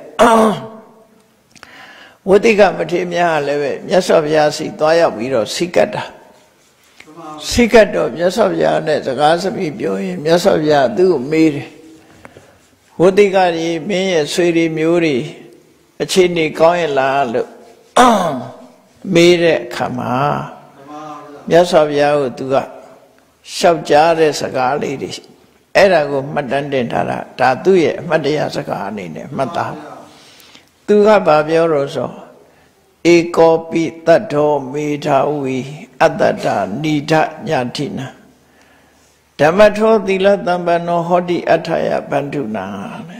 A: ဝတိကမထေရများလည်းပဲမြတ်စွာဘုရားစီတွားရောက်ပြီးတော့စိတ်ကတ်တာစိတ်ကတ်တော့မြတ်စွာဘုရားနဲ့စကားစပိပြောရင်မြတ်စွာဘုရားသူ့ကိုမေးတယ်ဝတိကကြီးမင်းရဲ့ဆွေတွေမျိုးတွေအခြေအနေကောင်းရဲ့လားလို့မေးတဲ့အခါမှာမြတ်စွာဘုရားကိုသူကရှောက်ကြားတဲ့စကားလေးတွေအဲ့ဒါကိုမှတ်တမ်းတင်ထားတာဒါသူ့ရဲ့အမှတ်တရစကားအနေနဲ့မှတ်သားသူကဘာပြောလို့ဆိုဧကောပိတတ္ထောမေထာဝီအတ္တတနိဒညာတိနာဓမ္မထောသီလတံပန္နောဟောတိအထာယဗန္ဓုနာ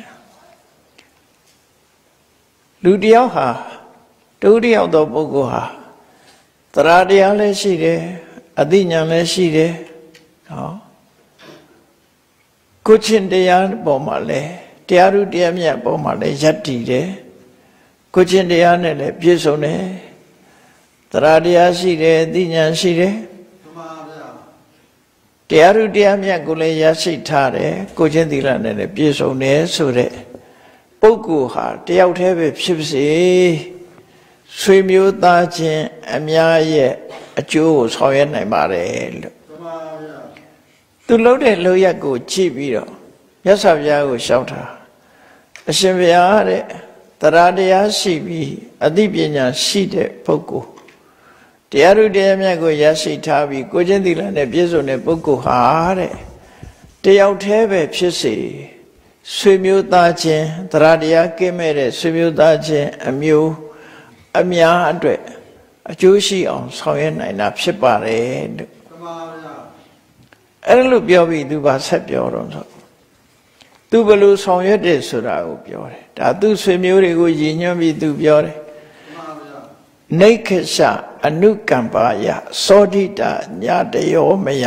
A: လူတယောက်ဟာတူတယောက်သောပုဂ္ဂိုလ်ဟာသရတရားလည်းရှိတယ်အသိဉာဏ်လည်းရှိတယ်နော်ကိုချင်းတရားပေါ်မှာလည်းတရားဥတရားမြတ်ပေါ်မှာလည်းယက်တည်တယ်ကိုချင်းတရားနဲ့လည်းပြည့်စုံတယ်သရတရားရှိတယ်အသိဉာဏ်ရှိတယ်မှန်ပါဗျာတရားဥတရားမြတ်ကိုလည်းရရှိထားတယ်ကိုချင်းသီလနဲ့လည်းပြည့်စုံတယ်ဆိုတဲ့ပုဂ္ဂိုလ်ဟာတယောက်တည်းပဲဖြစ်စေဆွေမျိုးသားချင်းအများရဲ့အကျိုးကိုဆောင်ရွက်နိုင်ပါတယ်လို့သူလှုပ်တဲ့လှုပ်ရက်ကိုကြည့်ပြီးတော့မြတ်စွာဘုရားကိုရှောက်တာအရှင်ဘုရားတဲ့တရားတရားရှိပြီးအသိပညာရှိတဲ့ပုဂ္ဂိုလ်တရားဥတရားမြတ်ကိုရရှိထားပြီးကိုချင်းသီလနဲ့ပြည့်စုံတဲ့ပုဂ္ဂိုလ်ဟာတဲ့တယောက်တည်းပဲဖြစ်စေဆွေမျိုးသားချင်းတရားတရားကင်းမဲ့တဲ့ဆွေမျိုးသားချင်းအမျိုးအများအတွက်အကျိုးရှိအောင်ဆောင်ရွက်နိုင်တာဖြစ်ပါတယ်လို့မှန်ပါဗျာအဲ့လိုပြောပြီးသူဘာဆက်ပြောတော့ဆိုသူဘယ်လိုဆောင်ရွက်တယ်ဆိုတာကိုပြောတယ်ဒါသူဆွေမျိုးတွေကိုရည်ညွှန်းပြီးသူပြောတယ်မှန်ပါဗျာနိက္ခရှအနုကမ္ပါယသောတိတာညာတယောမယ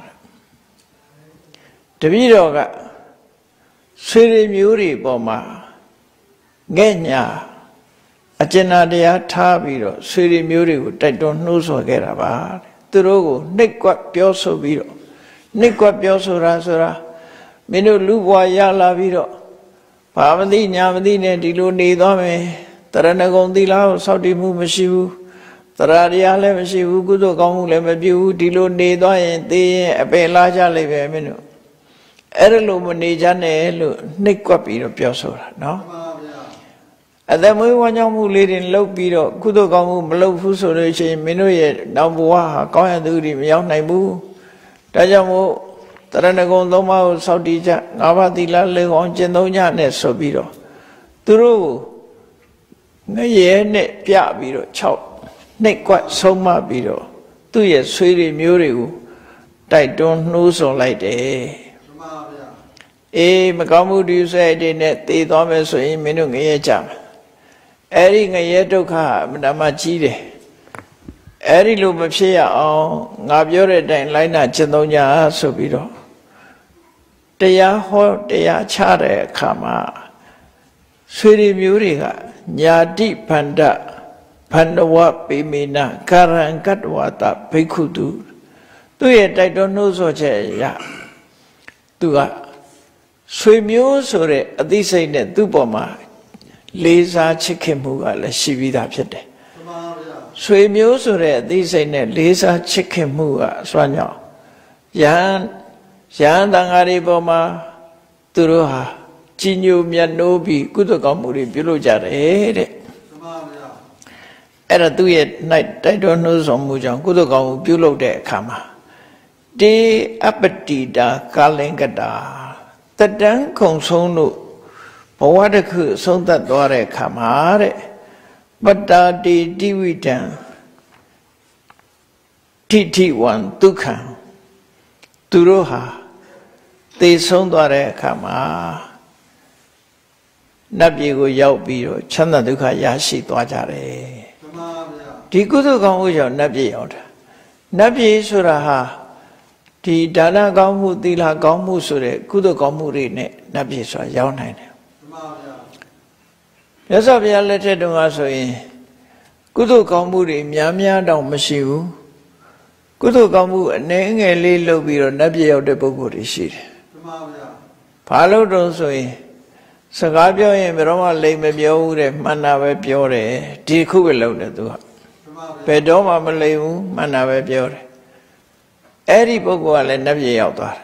A: တပည့်တော်ကဆွေမျိုးတွေပေါ်မှာငဲ့ညာအကျဉ်းတရားထားပြီးတော့ဆွေတွေမျိုးတွေကိုတိုက်တွန်းနှိုးဆော်ခဲ့တာပါသူတို့ကိုနှိပ်ကွက်ပြောဆိုပြီးတော့နှိပ်ကွက်ပြောဆိုတာဆိုတာမင်းတို့လူဘဝရလာပြီးတော့ဘာမသိညာမသိနဲ့ဒီလိုနေသွားမယ်တရဏဂုံသီလကိုစောင့်တည်မှုမရှိဘူးတရားတရားလည်းမရှိဘူးကုသိုလ်ကောင်းမှုလည်းမပြုဘူးဒီလိုနေသွားရင်သိရင်အပယ်လာကြလိမ့်မယ်မင်းတို့အဲ့ဒါလိုမနေကြနဲ့လို့နှိပ်ကွက်ပြီးတော့ပြောဆိုတာနော်အသက်မွေးဝမ်းကြောင်းမှုလေးတွေလှုပ်ပြီးတော့ကုသိုလ်ကောင်းမှုမလုပ်ဘူးဆိုလို့ရှိရင်မင်းတို့ရဲ့နောက်ဘဝဟာကောင်းရသူတွေမရောက်နိုင်ဘူးဒါကြောင့်မို့တရဏဂုံသုံးပါးကိုစောင့်တည်ကြငါးပါးသီလလေးအောင်ကျင့်သုံးကြနဲ့ဆိုပြီးတော့သူတို့ငရဲနဲ့ပြပြီးတော့၆နှိပ်ကွက်ဆုံးမပြီးတော့သူ့ရဲ့ဆွေတွေမျိုးတွေကိုတိုက်တွန်းနှိုးဆော်လိုက်တယ်မှန်ပါဗျာအေးမကောင်းမှုဒီဆိုင်တွေနဲ့တည်သွားမယ်ဆိုရင်မင်းတို့ငရဲကြမယ်အဲ့ဒီငရဲဒုက္ခအမှန်မှကြီးတယ်အဲ့ဒီလိုမဖြစ်ရအောင်ငါပြောတဲ့အတိုင်းလိုက်နာကျင့်သုံးကြဆိုပြီးတော့တရားဟောတရားချတဲ့အခါမှာဆွေတွေမျိုးတွေကညာတိဗန္ဒဗန္ဒဝပေမေနကာရံကတ္တဝတဘိက္ခုတုသူ့ရဲ့တိုက်တွန်းနှိုးဆော်ချက်အရသူကဆွေမျိုးဆိုတဲ့အသိစိတ်နဲ့သူ့ပေါ်မှာလေးစားချစ်ခင်မှုကလည်းရှိပြီးသားဖြစ်တယ်ဆွေမျိုးဆိုတဲ့အသိစိတ်နဲ့လေးစားချစ်ခင်မှုကစွမ်းကြောင်းယဟန်ယဟန်တန်ဃာတွေပေါ်မှာသူတို့ဟာကြီးညိုမြတ်နိုးပြီးကုသကောင်းမှုတွေပြုလုပ်ကြတယ်တဲ့အဲ့ဒါသူ့ရဲ့၌တိုက်တွန်းနှိုးဆော်မှုကြောင့်ကုသကောင်းမှုပြုလုပ်တဲ့အခါမှာတေအပတိတာကာလင်္ကတာတတန်းခုံဆုံးတို့ဘဝတစ်ခုဆုံးသက်သွားတဲ့အခါမှာတဲ့ပတ္တာတိတိဝိတံထိထိဝံဒုက္ခံသူတို့ဟာသေဆုံးသွားတဲ့အခါမှာနတ်ပြည်ကိုရောက်ပြီးတော့ချမ်းသာဒုက္ခရရှိသွားကြတယ်ဒီကုသိုလ်ကောင်းမှုကြောင့်နတ်ပြည်ရောက်တာနတ်ပြည်ဆိုတာဟာဒီဒါနကောင်းမှုသီလကောင်းမှုဆိုတဲ့ကုသိုလ်ကောင်းမှုတွေနဲ့နတ်ပြည်ဆိုတာရောက်နိုင်တယ်မြတ်စွာဘုရားလက်ထက်တုန်းကဆိုရင်ကုသိုလ်ကောင်းမှုတွေများများတော့မရှိဘူးကုသိုလ်ကောင်းမှုအနည်းငယ်လေးလုပ်ပြီးတော့နတ်ပြည်ရောက်တဲ့ပုဂ္ဂိုလ်တွေရှိတယ်ဘာလို့တုံးဆိုရင်စကားပြောရင်ဘယ်တော့မှလိမ်မပြောဘူးတဲ့မှန်တာပဲပြောတယ်ဒီခုပဲလုပ်တယ်သူကဘယ်တော့မှမလိမ်ဘူးမှန်တာပဲပြောတယ်အဲ့ဒီပုဂ္ဂိုလ်ကလည်းနတ်ပြည်ရောက်သွားတယ်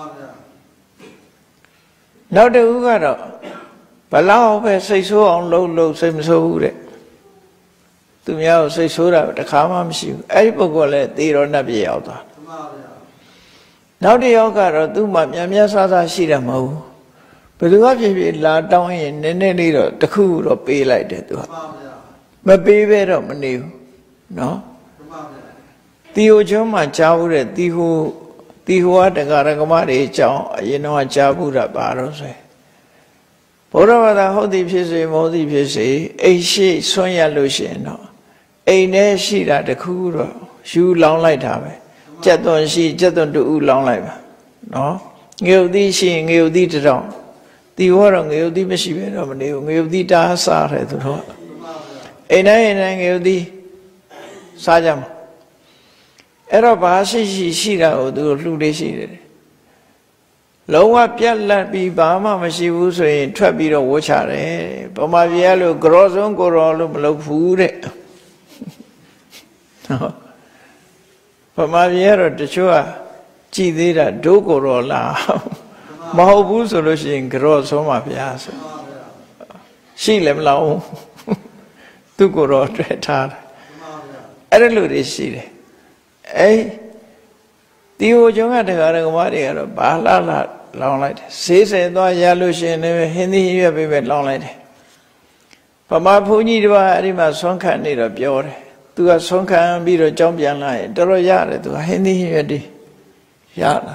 A: နောက်တစ်ခုကတော့ဘလောက်ပဲစိတ်ဆိုးအောင်လှုပ်လှုပ်စိတ်မဆိုးဘူးတဲ့သူများကိုစိတ်ဆိုးတာတခါမှမရှိဘူးအဲ့ဒီပုဂ္ဂိုလ်လည်းသေတော်နတ်ပြည်ရောက်သွားနောက်တစ်ယောက်ကတော့သူ့မှာမြန်မြန်ဆဆရှိတယ်မဟုတ်ဘူးဘယ်သူကဖြစ်ဖြစ်လာတောင်းရင်နည်းနည်းလေးတော့တခုတော့ပေးလိုက်တယ်သူကမပေးပဲတော့မနေဘူးနော်တီဟိုကျွန်းမှာကြားဘူးတဲ့တီဟိုတီဟိုကတက္ကရာကမတွေအကြောင်းအရင်တော့ကြားဘူးတာပါတော့ဆိုဘုရားဘာသာဟုတ်သည်ဖြစ်စေမဟုတ်သည်ဖြစ်စေအိမ်ရှိဆွမ်းရလို့ရှိရင်တော့အိမ်ထဲရှိတာတခုတော့ယူလောင်းလိုက်တာပဲကြက်သွန်ရှိကြက်သွန်တူလောင်းလိုက်ပါနော်ငရုတ်သီးရှိရင်ငရုတ်သီးတစ်တောင်တီဟောတော့ငရုတ်သီးမရှိပဲတော့မနေဘူးငရုတ်သီးတားစားတယ်သူတို့အိမ်တိုင်းအိမ်တိုင်းငရုတ်သီးစားကြမှာအဲ့တော့ဘာရှိရှိရှိတာကိုသူတို့လှူလေးရှိတယ်လုံးဝပြက်လက်ပြီးဘာမှမရှိဘူးဆိုရင်ထွက်ပြီးတော့ဝှချတယ်ဗမာပြည်ကလို့ကြောဆုံးကိုရောလို့မလုပ်ဘူးတဲ့ဗမာပြည်ကတော့တချို့ကကြည်သေးတာဒိုးကိုရောလားမဟုတ်ဘူးဆိုလို့ရှိရင်ကြောဆုံးပါဗျာဆိုရှိလည်းမလောက်သူကိုရောတွေ့ထားတယ်အဲ့လိုတွေရှိတယ်အေးတီဟိုကျွန်းကတက္ကရာကမတွေကတော့ဘာလာလာလောင်းလိုက်တယ်ဈေးဆယ်သွားရလို့ရှိရင်လည်းဟင်းသီးရွက်ပဲပဲလောင်းလိုက်တယ်ဗမာဘုန်းကြီးတပါးအဲ့ဒီမှာဆွမ်းခံနေတော့ပြောတယ်သူကဆွမ်းခံပြီးတော့ကြောင်းပြန်လာရင်တော်တော်ရတယ်သူကဟင်းသီးရွက်တွေရလာ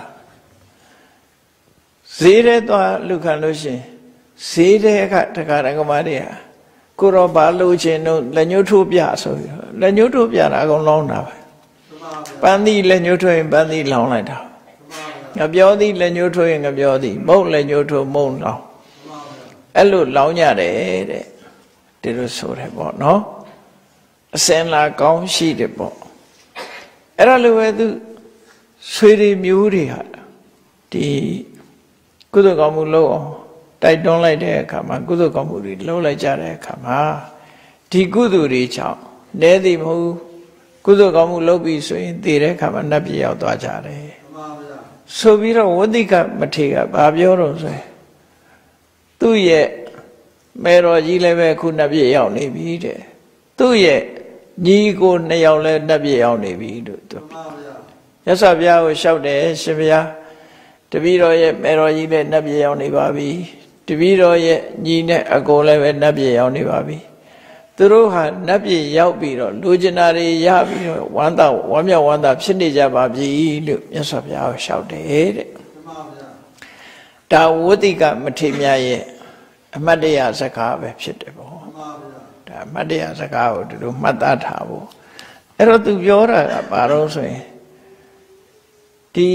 A: ဈေးထဲသွားလူခံလို့ရှိရင်ဈေးထဲကတက္ကရာကမတွေကကိုရောဘာလို့ချင်းတော့လက်ညှိုးထိုးပြဆိုပြီးလက်ညှိုးထိုးပြတာအကုန်လောင်းတာပဲပန်းသီးလက်ညှိုးထိုးရင်ပန်းသီးလောင်းလိုက်တာငပြောသီးလက်ညှိုးထိုးရင်ငပြောသီးမုံလက်ညှိုးထိုးမုံလောင်းအဲ့လိုလောင်းကြတယ်တဲ့ဒီလိုဆိုတယ်ပေါ့နော်အစင်လာကောင်းရှိတယ်ပေါ့အဲ့ဒါလိုပဲသူဆွေတွေမျိုးတွေဟာဒီကုသိုလ်ကောင်းမှုလုပ်အောင်တိုက်တွန်းလိုက်တဲ့အခါမှာကုသိုလ်ကောင်းမှုတွေလုပ်လိုက်ကြတဲ့အခါမှာဒီကုသိုလ်တွေကြောင့်နဲသည်မဟုတ်ကုသိုလ်ကောင်းမှုလုပ်ပြီးဆိုရင်တည်တဲ့အခါမှာနတ်ပြည်ရောက်သွားကြတယ်ဆိုပြီးတော့ဝဋ္ဌိကမထေရကဘာပြောတော့ဆိုရင်သူ့ရဲ့မေတော်ကြီးလည်းပဲခုနတ်ပြည်ရောက်နေပြီတဲ့သူ့ရဲ့ညီကိုနှစ်ယောက်လည်းနတ်ပြည်ရောက်နေပြီလို့သူမြတ်စွာဘုရားကိုလျှောက်တယ်ရှင်ဘုရားတပည့်တော်ရဲ့မေတော်ကြီးလည်းနတ်ပြည်ရောက်နေပါပြီတပည့်တော်ရဲ့ညီနဲ့အကိုလည်းပဲနတ်ပြည်ရောက်နေပါပြီသူတို့ဟာနတ်ပြည်ရောက်ပြီးတော့လူကျင်နာတွေရပြီးတော့ဝမ်းသာဝမ်းမြောက်ဝမ်းသာဖြစ်နေကြပါပြီလို့မြတ်စွာဘုရားကိုလျှောက်တယ်တဲ့ဒါဒါဝတ္တိကမထေမြတ်ရဲ့အမတ်တရားစကားပဲဖြစ်တယ်ပေါ့ဒါအမတ်တရားစကားကိုဒီလိုမှတ်သားထားဖို့အဲ့တော့သူပြောတာကဘာလို့ဆိုရင်ဒီ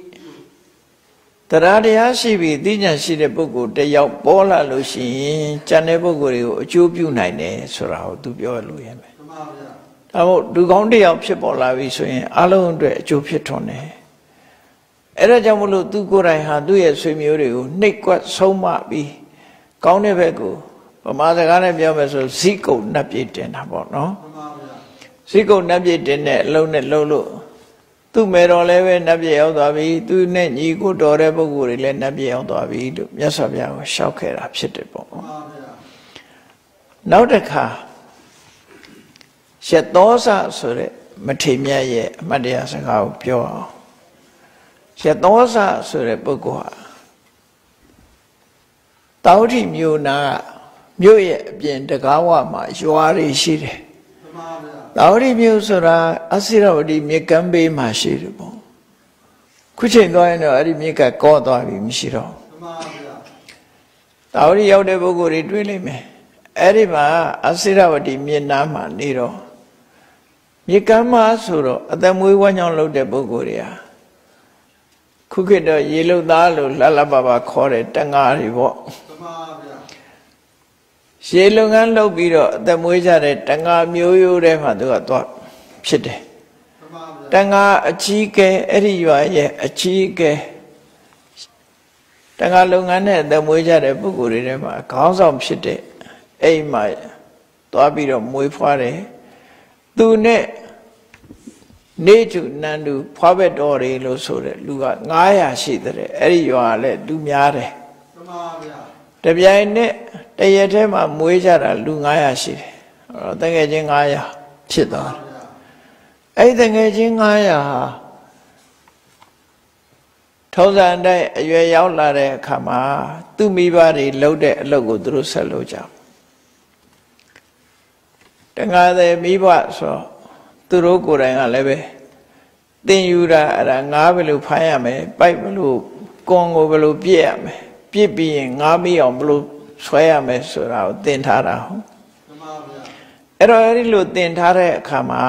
A: တရားတရားရှိပြီးသိဉာဏ်ရှိတဲ့ပုဂ္ဂိုလ်တယောက်ပေါ်လာလို့ရှိရင်ကျန်တဲ့ပုဂ္ဂိုလ်တွေကိုအကျိုးပြုနိုင်တယ်ဆိုတာကိုသူပြောလို့ရမယ်မှန်ပါဗျာဒါမို့လူကောင်းတယောက်ဖြစ်ပေါ်လာပြီဆိုရင်အလုံးအတွက်အကျိုးဖြစ်ထွန်းတယ်အဲ့ဒါကြောင့်မလို့သူကိုယ်တိုင်ဟာသူ့ရဲ့ဆွေမျိုးတွေကိုနှိပ်ကွက်ဆုံးမပြီးကောင်းတဲ့ဘက်ကိုဗမာစကားနဲ့ပြောမယ်ဆိုဇိကုတ်နှပ်ပြည့်တင်တာပေါ့နော်မှန်ပါဗျာဇိကုတ်နှပ်ပြည့်တင်တဲ့အလုံးနဲ့လုံးလို့သူ့မေတော်လည်းပဲနှပ်ပြည့်ရောက်သွားပြီသူနဲ့ညီကိုတော်တဲ့ပုဂ္ဂိုလ်တွေလည်းနှပ်ပြည့်ရောက်သွားပြီလို့မြတ်စွာဘုရားကိုရှောက်ခဲ့တာဖြစ်တယ်ပေါ့မှန်ပါဗျာနောက်တစ်ခါရှတောဇဆိုတဲ့မထေမြတ်ရဲ့အမတ်တရားစကားကိုပြောအောင်ရှတောဇဆိုတဲ့ပုဂ္ဂိုလ်ဟာတောဋ္ဌိမြို့နာမြို့ရဲ့အပြင်တကားဝမှာရွာတွေရှိတယ်တောဋ္ဌိမြို့ဆိုတာအစိရဝတီမြစ်ကမ်းဘေးမှာရှိတယ်ပေါ့ခုချိန်သွားရင်တော့အဲ့ဒီမြစ်ကကောသွားပြီမရှိတော့တောဋ္ဌိရောက်တဲ့ပုဂ္ဂိုလ်တွေတွေ့လိမ့်မယ်အဲ့ဒီမှာအစိရဝတီမြစ်နားမှာနေတော့မြစ်ကမ်းမှာဆိုတော့အသက်မွေးဝမ်းကြောင်းလုပ်တဲ့ပုဂ္ဂိုလ်တွေဟာခုခေတ်တော့ရေလုတ်သားလို့လှလှပပခေါ်တဲ့တငါတွေပေါ့ရေလုပ်ငန်းလုပ်ပြီးတော့အသက်မွေးကြတဲ့တငါမျိုးရိုးတဲ့မှာသူကသွားဖြစ်တယ်တငါအကြီးကဲအဲ့ဒီရွာရဲ့အကြီးကဲတငါလုပ်ငန်းနဲ့အသက်မွေးကြတဲ့ပုဂ္ဂိုလ်တွေထဲမှာခေါင်းဆောင်ဖြစ်တဲ့အိမ်မှာသွားပြီးတော့မွေးဖွားတယ်သူနဲ့နေတုနန္တုဖွားဘက်တော်တွေလို့ဆိုတဲ့လူကငါးရာရှိတဲ့အဲ့ဒီရွာလည်းလူများတယ်မှန်ပါဗျာတပြိုင်နက်တရက်ထဲမှာမွေးကြတာလူငါးရာရှိတယ်အဲ့တော့တကယ်ချင်းငါးရာဖြစ်သွားတယ်အဲ့ဒီတကယ်ချင်းငါးရာဟာထုံးစံတိုင်းအရွယ်ရောက်လာတဲ့အခါမှာသူ့မိဘတွေလှုပ်တဲ့အလုပ်ကိုသူတို့ဆက်လုပ်ကြတငါတဲ့မိဘဆိုသူတို့ကိုယ်တိုင်ကလည်းပဲသင်ယူတာအဲ့ဒါငါးဘယ်လိုဖမ်းရမယ်ပိုက်ဘယ်လိုကွန်ကိုဘယ်လိုပြည့်ရမယ်ပြည့်ပြီးရင်ငါးမိအောင်ဘယ်လိုဆွဲရမယ်ဆိုတာကိုသင်ထားတာဟုတ်မှန်ပါဗျာအဲ့တော့အဲ့ဒီလိုသင်ထားတဲ့အခါမှာ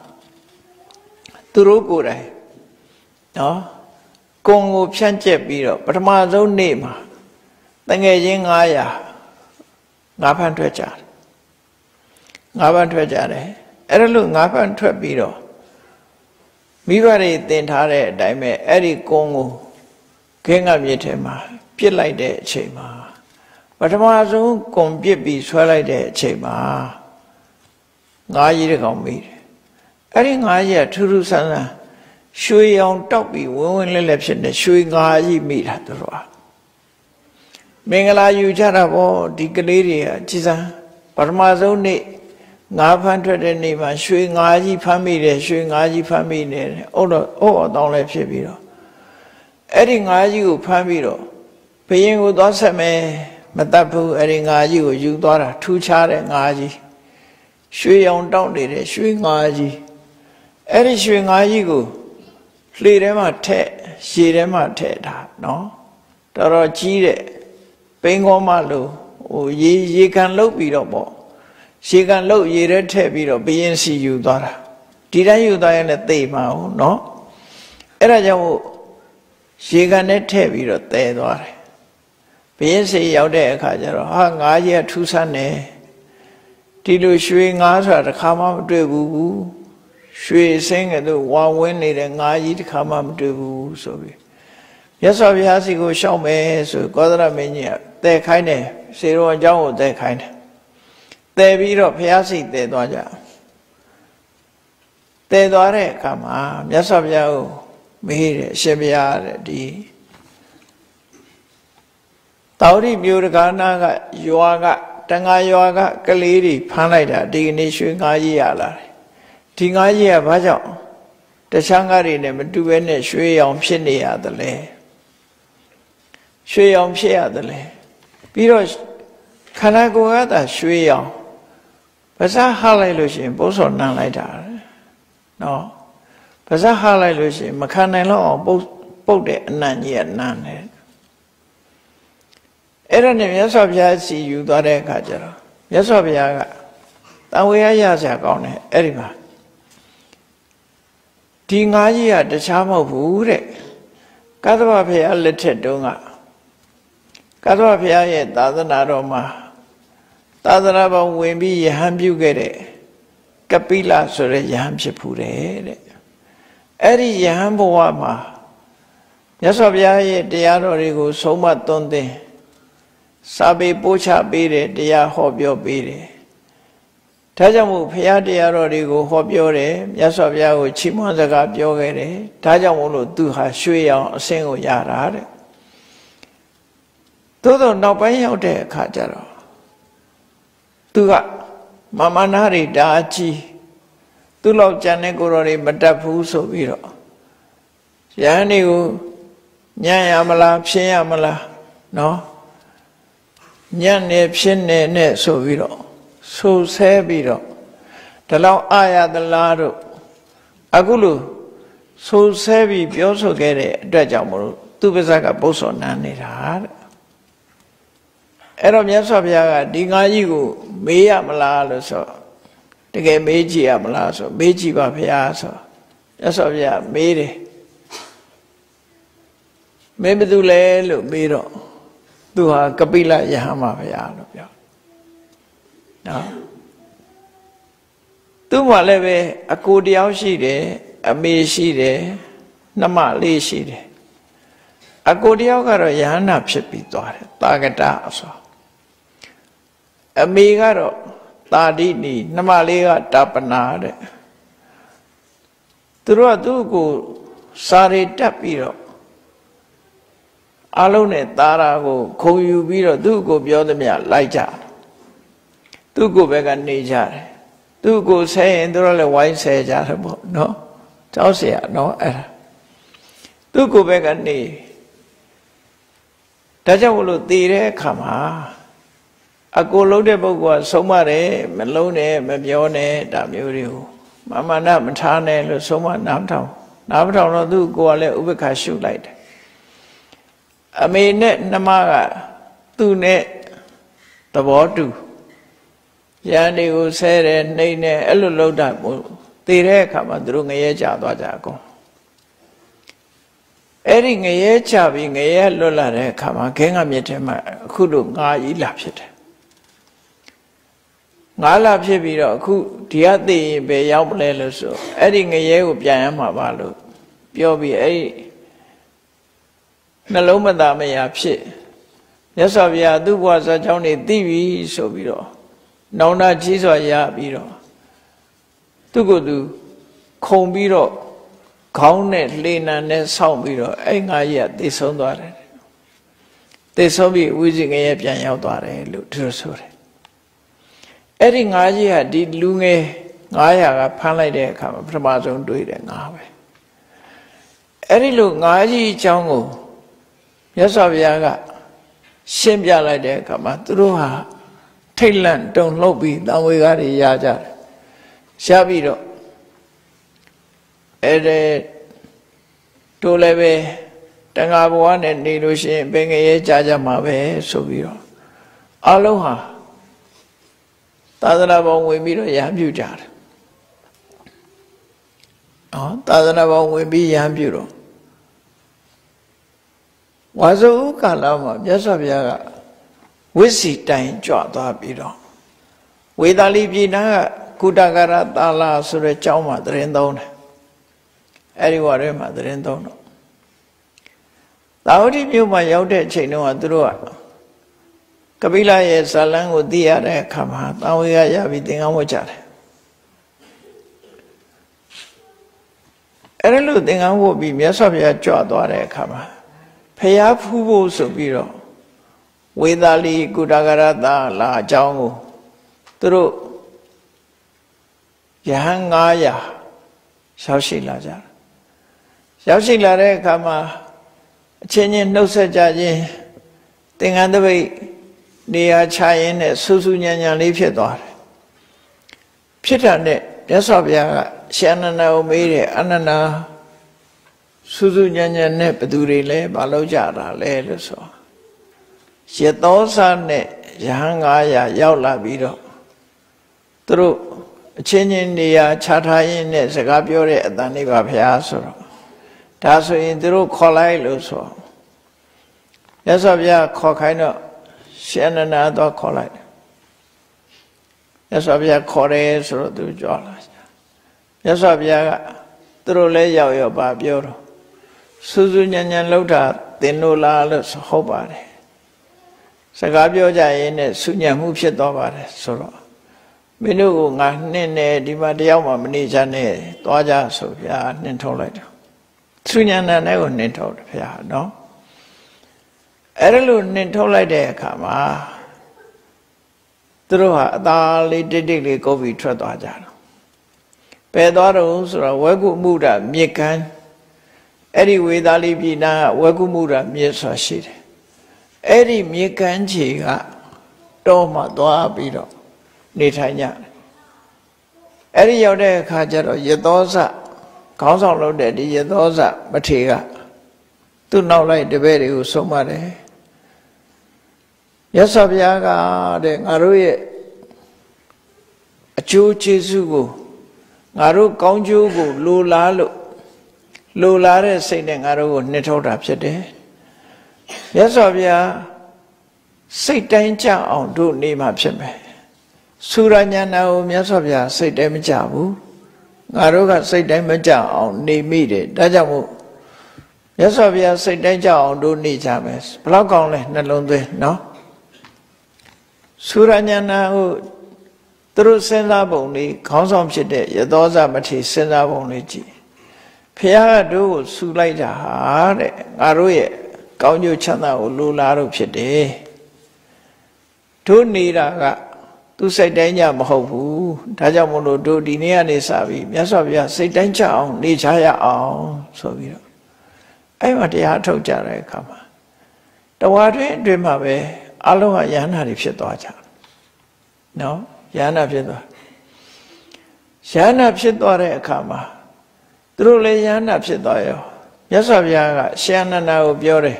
A: သူတို့ကိုယ်တိုင်နော်ကွန်ကိုဖြန့်ကျက်ပြီးတော့ပထမဆုံးနေ့မှာတငယ်ချင်းငါးရာငါးဖန်ထွက်ကြတယ်ငါးဖန်ထွက်ကြတယ်အဲ့ဒါလို့ငါးဖန်ထွက်ပြီးတော့မိဘတွေသင်ထားတဲ့အတိုင်းပဲအဲ့ဒီကွန်ကိုခင်းကမြစ်ထဲမှာပြစ်လိုက်တဲ့အချိန်မှာပထမဆုံးကွန်ပြစ်ပြီးဆွဲလိုက်တဲ့အချိန်မှာငါးကြီးတစ်ကောင်မိတယ်အဲ့ဒီငါးကြီးကထူးထူးဆန်းဆန်းရွှေရောင်တောက်ပြီးဝင်းဝင်းလဲလဲဖြစ်နေရွှေငါးကြီးမိတာသူတို့ကမင်္ဂလာယူကြတာပေါ့ဒီကလေးတွေကကြည်စမ်းပထမဆုံးနေ့ငါးဖမ်းထွက်တဲ့နေ့မှာရွှေငါးကြီးဖမ်းမိတယ်ရွှေငါးကြီးဖမ်းမိနေတယ်။ဟုတ်တော့အိုးအတောင်းလည်းဖြစ်ပြီးတော့အဲ့ဒီငါးကြီးကိုဖမ်းပြီးတော့ဘယင်ကိုသွားဆက်မယ်မတတ်ဘူးအဲ့ဒီငါးကြီးကိုယူသွားတာထူးခြားတဲ့ငါးကြီးရွှေရောင်တောက်နေတဲ့ရွှေငါးကြီးအဲ့ဒီရွှေငါးကြီးကိုလှေထဲမှာထည့်ရေထဲမှာထည့်တာနော်တော်တော်ကြီးတဲ့ပိန်းကောမလို့ဟိုရေရေကန်လုတ်ပြီးတော့ပေါ့ရေကန်လုတ်ရေထဲထည့်ပြီးတော့ဘယင်းစီယူသွားတာဒီတိုင်းယူသွားရင်လည်းသိမှာဟုတ်နော်အဲ့ဒါကြောင့်မို့ရေကန်နဲ့ထည့်ပြီးတော့တည်သွားတယ်ဘယင်းစီရောက်တဲ့အခါကျတော့ဟာငါးကြီးကထူးဆန်းတယ်ဒီလိုရွှေငါးဆိုတာတစ်ခါမှမတွေ့ဘူးရွှေစင်းကတို့ဝါဝင်းနေတဲ့ငါးကြီးတစ်ခါမှမတွေ့ဘူးဆိုပြီးမြတ်စွာဘုရားစီကိုရှောက်မယ်ဆိုကောသလမင်းကြီးကတည်ခိုင်းတယ်စေတော်အကြောင်းကိုတည်ခိုင်းတယ်တည်ပြီးတော့ဘုရားစီတည်သွားကြတည်သွားတဲ့အခါမှာမြတ်စွာဘုရားကိုမေးတယ်အရှင်ဘုရားတဲ့ဒီတောရိမြို့တကားနာကရွာကတန်ဃာရွာကကလေးတွေဖမ်းလိုက်တာဒီကနေ့ရွှေငါးကြီးရလာတယ်ဒီငါးကြီးကဘာကြောင့်တခြားငါးတွေနဲ့မတူဘဲနဲ့ရွှေရောင်ဖြစ်နေရတယ်လေရွှေရောင်ဖြစ်ရတယ်လေပြီးတော့ခန္ဓာကိုယ်ကသာရွှေရောင်ပါးစပ်ဟလိုက်လို့ရှိရင်ပိုးစော်နမ်းလိုက်တာနော်ပါးစပ်ဟလိုက်လို့ရှိရင်မခံနိုင်တော့အောင်ပုတ်ပုတ်တဲ့အနံ့ကြီးကနမ်းတယ်အဲ့ဒါနဲ့မြတ်စွာဘုရားစီယူသွားတဲ့အခါကျတော့မြတ်စွာဘုရားကတန်ဝေရရစရာကောင်းတယ်အဲ့ဒီမှာဒီငါးကြီးကတခြားမဟုတ်ဘူးတဲ့ကသဗ္ဗဘုရားလက်ထက်တုန်းကကသဗ္ဗဘုရားရဲ့သာသနာတော်မှာသာသနာပေါင်းဝင်ပြီးယဟန်ပြုခဲ့တဲ့ကပိလဆိုတဲ့ယဟန်ဖြစ်ဖူးတယ်တဲ့အဲ့ဒီယဟန်ဘဝမှာမြတ်စွာဘုရားရဲ့တရားတော်တွေကိုဆုံးမသွန်သင်စာပေပို့ချပေးတယ်တရားဟောပြောပေးတယ်ဒါကြောင့်မို့ဘုရားတရားတော်တွေကိုဟောပြောတယ်မြတ်စွာဘုရားကိုချီးမွမ်းစကားပြောခဲ့တယ်ဒါကြောင့်မို့လို့သူဟာရွှေရောင်အဆင့်ကိုရတာတဲ့သို့သောနောက်ပိုင်းရောက်တဲ့အခါကျတော့သူကမမနာရိတာအကြီးသူ့လောက်ကြံတဲ့ကိုယ်တော်တွေမတတ်ဘူးဆိုပြီးတော့ယဟန်တွေကိုညံ့ရမလားဖြင်းရမလားနော်ညံ့နေဖြင်းနေနဲ့ဆိုပြီးတော့ဆူဆဲပြီးတော့ဒီလောက်အာရသလားတို့အခုလို့ဆူဆဲပြီးပြောဆိုခဲ့တဲ့အတွက်ကြောင့်မလို့သူပါဇက်ကပုတ်စော်နန်းနေတာတဲ့အဲ့တော့မြတ်စွာဘုရားကဒီငါးကြီးကိုမေးရမလားလို့ဆိုတကယ်မေးကြည့်ရမလားဆိုမေးကြည့်ပါဘုရားဆိုမြတ်စွာဘုရားမေးတယ်မေးဘယ်သူလဲလို့မေးတော့သူဟာကပိလယဟန်ပါဗျာလို့ပြောနော်သူ့မှာလည်းပဲအကိုတယောက်ရှိတယ်အမေရှိတယ်နှမလေးရှိတယ်အကိုတယောက်ကတော့ယဟန္တာဖြစ်ပြီးသွားတယ်တာဂတဆိုအမေကတော့တာဒိနီနှမလေးကတာပနာတဲ့သူတို့ကသူ့ကိုစာရီတက်ပြီးတော့အလုံးနဲ့သားရာကိုခုံယူပြီးတော့သူ့ကိုပြောသမျှလိုက်ကြသူ့ကိုပဲကနေကြတယ်သူ့ကိုဆဲရင်သူတို့လည်းဝိုင်းဆဲကြတယ်ပေါ့နော်ကြောက်เสียနော်အဲ့ဒါသူ့ကိုပဲကနေဒါကြောင့်မလို့တည်တဲ့အခါမှာအကိုလုံးတဲ့ပုဂ္ဂိုလ်ကဆုံးမတယ်မလုံးနဲ့မပြောနဲ့ဒါမျိုးတွေကိုမမနာမထားနဲ့လို့ဆုံးမနားမထောင်နားမထောင်တော့သူ့ကိုယ်ကလည်းဥပ္ပခါရှုလိုက်တယ်အမေနဲ့နှမကသူ့နဲ့သဘောတူရန်တွေကိုဆဲတယ်နှိမ့်တယ်အဲ့လိုလုပ်တာမို့တည်တဲ့အခါမှာသူတို့ငရဲကြသွားကြအကုန်အဲ့ဒီငရဲချပြီးငရဲလွတ်လာတဲ့အခါမှာခင်းကမြစ်ထဲမှာအခုတို့ငါးကြီးလာဖြစ်တယ်ငါးလာဖြစ်ပြီးတော့အခုဒီကသိရင်ပဲရောက်မလဲလို့ဆိုအဲ့ဒီငရဲကိုပြန်ရမှာပါလို့ပြောပြီးအဲ့ဒီနှလုံးမသားမယာဖြစ်မြတ်စွာဘုရားသူ့ဘဝဇာကြောင်းနေသိပြီဆိုပြီးတော့နောင်တကြီးစွာရပြီးတော့သူ့ကိုယ်သူခုံပြီးတော့ခေါင်းနဲ့လှေနံနဲ့ဆောင်းပြီးတော့အဲ့ငါကြီးကသေဆုံးသွားတယ်သေဆုံးပြီးဝိဇိငရဲပြန်ရောက်သွားတယ်လို့သူဆိုတယ်အဲ့ဒီငါကြီးကဒီလူငယ်ငါးရာကဖမ်းလိုက်တဲ့အခါမှာပထမဆုံးတွေ့တယ်ငါပဲအဲ့ဒီလိုငါကြီးအကြောင်းကိုမြတ်စွာဘုရားကရှင်းပြလိုက်တဲ့အခါမှာသူတို့ဟာထိတ်လန့်တုန်လှုပ်ပြီးတန်ဝေကားတွေရကြတယ်ရပြီးတော့အဲ့ဒီတို့လည်းပဲတန်ခါဘဝနဲ့နေလို့ရှိရင်ဘယ်ငရဲကြာကြမှာပဲဆိုပြီးတော့အလုံးဟာသာသနာ့ဘောင်ဝင်ပြီးတော့ရဟန်းပြုကြတယ်နော်သာသနာ့ဘောင်ဝင်ပြီးရဟန်းပြုတော့ဝါဆိုဥကာလမှာမြတ်စွာဘုရားကဝိစီတိုင်ကြွသွားပြီးတော့ဝေသာလီပြည်နာကကုတကရတာလာဆိုတဲ့ကျောင်းမှာတရင်သုံးတယ်အဲ့ဒီဝါထဲမှာတရင်သုံးတော့သာဝတိမြို့မှာရောက်တဲ့အချိန်တုန်းကသူတို့ကကပိလရဲ့ဇာလန်းကိုသိရတဲ့အခါမှာတာဝေကရပြီးသင်္ကန်းဝတ်ကြတယ်အဲ့လိုသင်္ကန်းဝတ်ပြီးမြတ်စွာဘုရားကြွသွားတဲ့အခါမှာဖျားဖူးဖို့ဆိုပြီးတော့ဝေသာလီကုတကရတာလာအကြောင်းကိုသူတို့ယဟန်ငါးရာရောက်ရှိလာကြတယ်ရောက်ရှိလာတဲ့အခါမှာအချင်းချင်းနှုတ်ဆက်ကြခြင်းသင်္ကန်းတပိတ်နေရာချရင်နဲ့ဆူဆူညံညံလေးဖြစ်သွားတယ်ဖြစ်တာနဲ့မြတ်စွာဘုရားကရှင်အနန္ဒာကိုမေးတယ်အနန္ဒာဆူဆူညံညံနဲ့ဘယ်သူတွေလဲမလုပ်ကြတာလဲလို့ဆိုရသောစနဲ့ယဟန်ငါးရာရောက်လာပြီးတော့သူတို့အချင်းချင်းနေရာခြားထားရင်းနဲ့စကားပြောတဲ့အတန်လေးပါဗျာဆိုတော့ဒါဆိုရင်သူတို့ခေါ်လိုက်လို့ဆိုမြတ်စွာဘုရားခေါ်ခိုင်းတော့ရှင်အနန္ဒာတော့ခေါ်လိုက်တယ်မြတ်စွာဘုရားခေါ်တယ်ဆိုတော့သူကြွလာမြတ်စွာဘုရားကသူတို့လည်းရောက်ရောက်ပါပြောတော့စူးစူးညံ့ညံ့လှုပ်တာသင်တို့လားလို့ဟုတ်ပါတယ်စကားပြောကြရင်နဲ့ဆူညံ့မှုဖြစ်သွားပါတယ်ဆိုတော့မင်းတို့ကငါနှင်းနေဒီမှာတယောက်မှမနေချမ်းနဲ့သွားကြဆိုဗျာနှင်းထုတ်လိုက်တယ်ဆူညံ့တဲ့နဲ့ကိုနှင်းထုတ်တယ်ဗျာနော်အဲ့ဒါလို့နှင်းထုတ်လိုက်တဲ့အခါမှာသူတို့ဟာအသာလေးတိတ်တိတ်လေးကုပ်ပြီးထွက်သွားကြတယ်ပယ်သွားတော့ဆိုတော့ဝဲကုမှုတာမြေကမ်းအဲ့ဒီဝေသာလိပြည်နာဝဲကုမှုတာမြေဆိုရှိတယ်အဲ့ဒီမြေကမ်းခြေကတော့မှသွားပြီးတော့နေထိုင်ကြတယ်အဲ့ဒီရောက်တဲ့အခါကျတော့ရသောစခေါင်းဆောင်လုပ်တဲ့ဒီရသောစမထေရကသူ့နောက်လိုက်တပည့်တွေကိုဆုံးမတယ်ရသော်ဘုရားကတဲ့ငါတို့ရဲ့အကျိုးကျေးဇူးကိုငါတို့ကောင်းကျိုးကိုလိုလားလို့လိုလားတဲ့စိတ်နဲ့ငါတို့ကိုနှင်ထုတ်တာဖြစ်တယ်ရသော်ဘုရားစိတ်တိုင်းကြအောင်တို့နေမှာဖြစ်မယ်ဆူရညာနာကိုမြတ်စွာဘုရားစိတ်တိုင်းမကြဘူးငါတို့ကစိတ်တိုင်းမကြအောင်နေမိတယ်ဒါကြောင့်မို့မြတ်စွာဘုရားစိတ်တိုင်းကြအောင်တို့နေကြမယ်ဘယ်လောက်ကောင်းလဲနှလုံးသွင်းနော်ဆူရညာနာကိုသူတို့စဉ်းစားပုံလေးခေါင်းဆောင်ဖြစ်တဲ့ရသောဇမထေရစဉ်းစားပုံလေးကြည့်ဘုရားကတို့ကိုဆူလိုက်တာဟာတဲ့ငါတို့ရဲ့ကောင်းကျိုးချမ်းသာကိုလိုလားလို့ဖြစ်တယ်တို့နေတာကသူစိတ်တိုင်းကြမဟုတ်ဘူးဒါကြောင့်မို့လို့တို့ဒီနေ့ကနေစပြီးမြတ်စွာဘုရားစိတ်တိုင်းကြအောင်နေချရအောင်ဆိုပြီးတော့အဲ့မှာတရားထုတ်ကြတဲ့အခါမှာတဝါတွင်အတွင်းမှာပဲအလုံးဟာယန္တာတွေဖြစ်သွားကြနော်ယန္တာဖြစ်သွားယန္တာဖြစ်သွားတဲ့အခါမှာသူတို့လည်းယန္တာဖြစ်သွားရောမြတ်စွာဘုရားကရှင်အနန္ဒာကိုပြောတယ်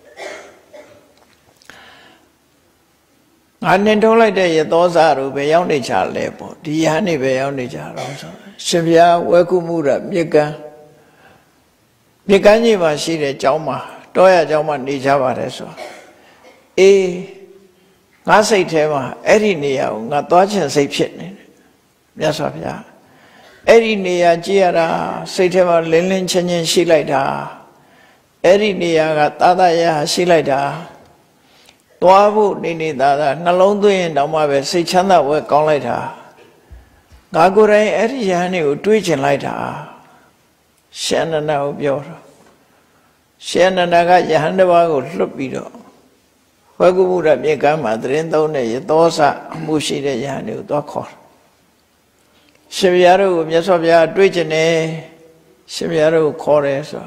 A: ငါနှင်ထုတ်လိုက်တဲ့ရသောဇတို့ပဲရောက်နေကြလဲပေါ့ဒီယဟန်နေပဲရောက်နေကြတော့ဆိုရှင်ဘုရားဝဲကုမှုရမြေကမ်းမြေကမ်းကြီးမှာရှိတဲ့ကျောင်းမှာတောရကျောင်းမှာနေကြပါတယ်ဆိုအေးငါစိတ်ထဲမှာအဲ့ဒီနေရာကိုငါသွားချင်စိတ်ဖြစ်နေတယ်မြတ်စွာဘုရားအဲ့ဒီနေရာကြည့်ရတာစိတ်ထဲမှာလင်းလင်းချင်းချင်းရှိလိုက်တာအဲ့ဒီနေရာကသာသာရရှိလိုက်တာသွားဖို့နေနေသာသာနှလုံးသွင်းရင်တောင်မှပဲစိတ်ချမ်းသာဝဲကောင်းလိုက်တာငါကိုယ်တိုင်အဲ့ဒီယဟန်ကိုတွေးချင်လိုက်တာရှင်အနန္ဒာကိုပြောတော့ရှင်အနန္ဒာကယဟန်တစ်ပါးကိုလွတ်ပြီးတော့ဝဲကုမှုရမြေကမ်းမှာသရင်သုံးတဲ့ရသောစအမှုရှိတဲ့ယဟန်ကိုသွားခေါ်ရှင်ဘုရားတို့ကိုမြတ်စွာဘုရားတွေးချင်တယ်ရှင်ဘုရားတို့ကိုခေါ်တယ်ဆို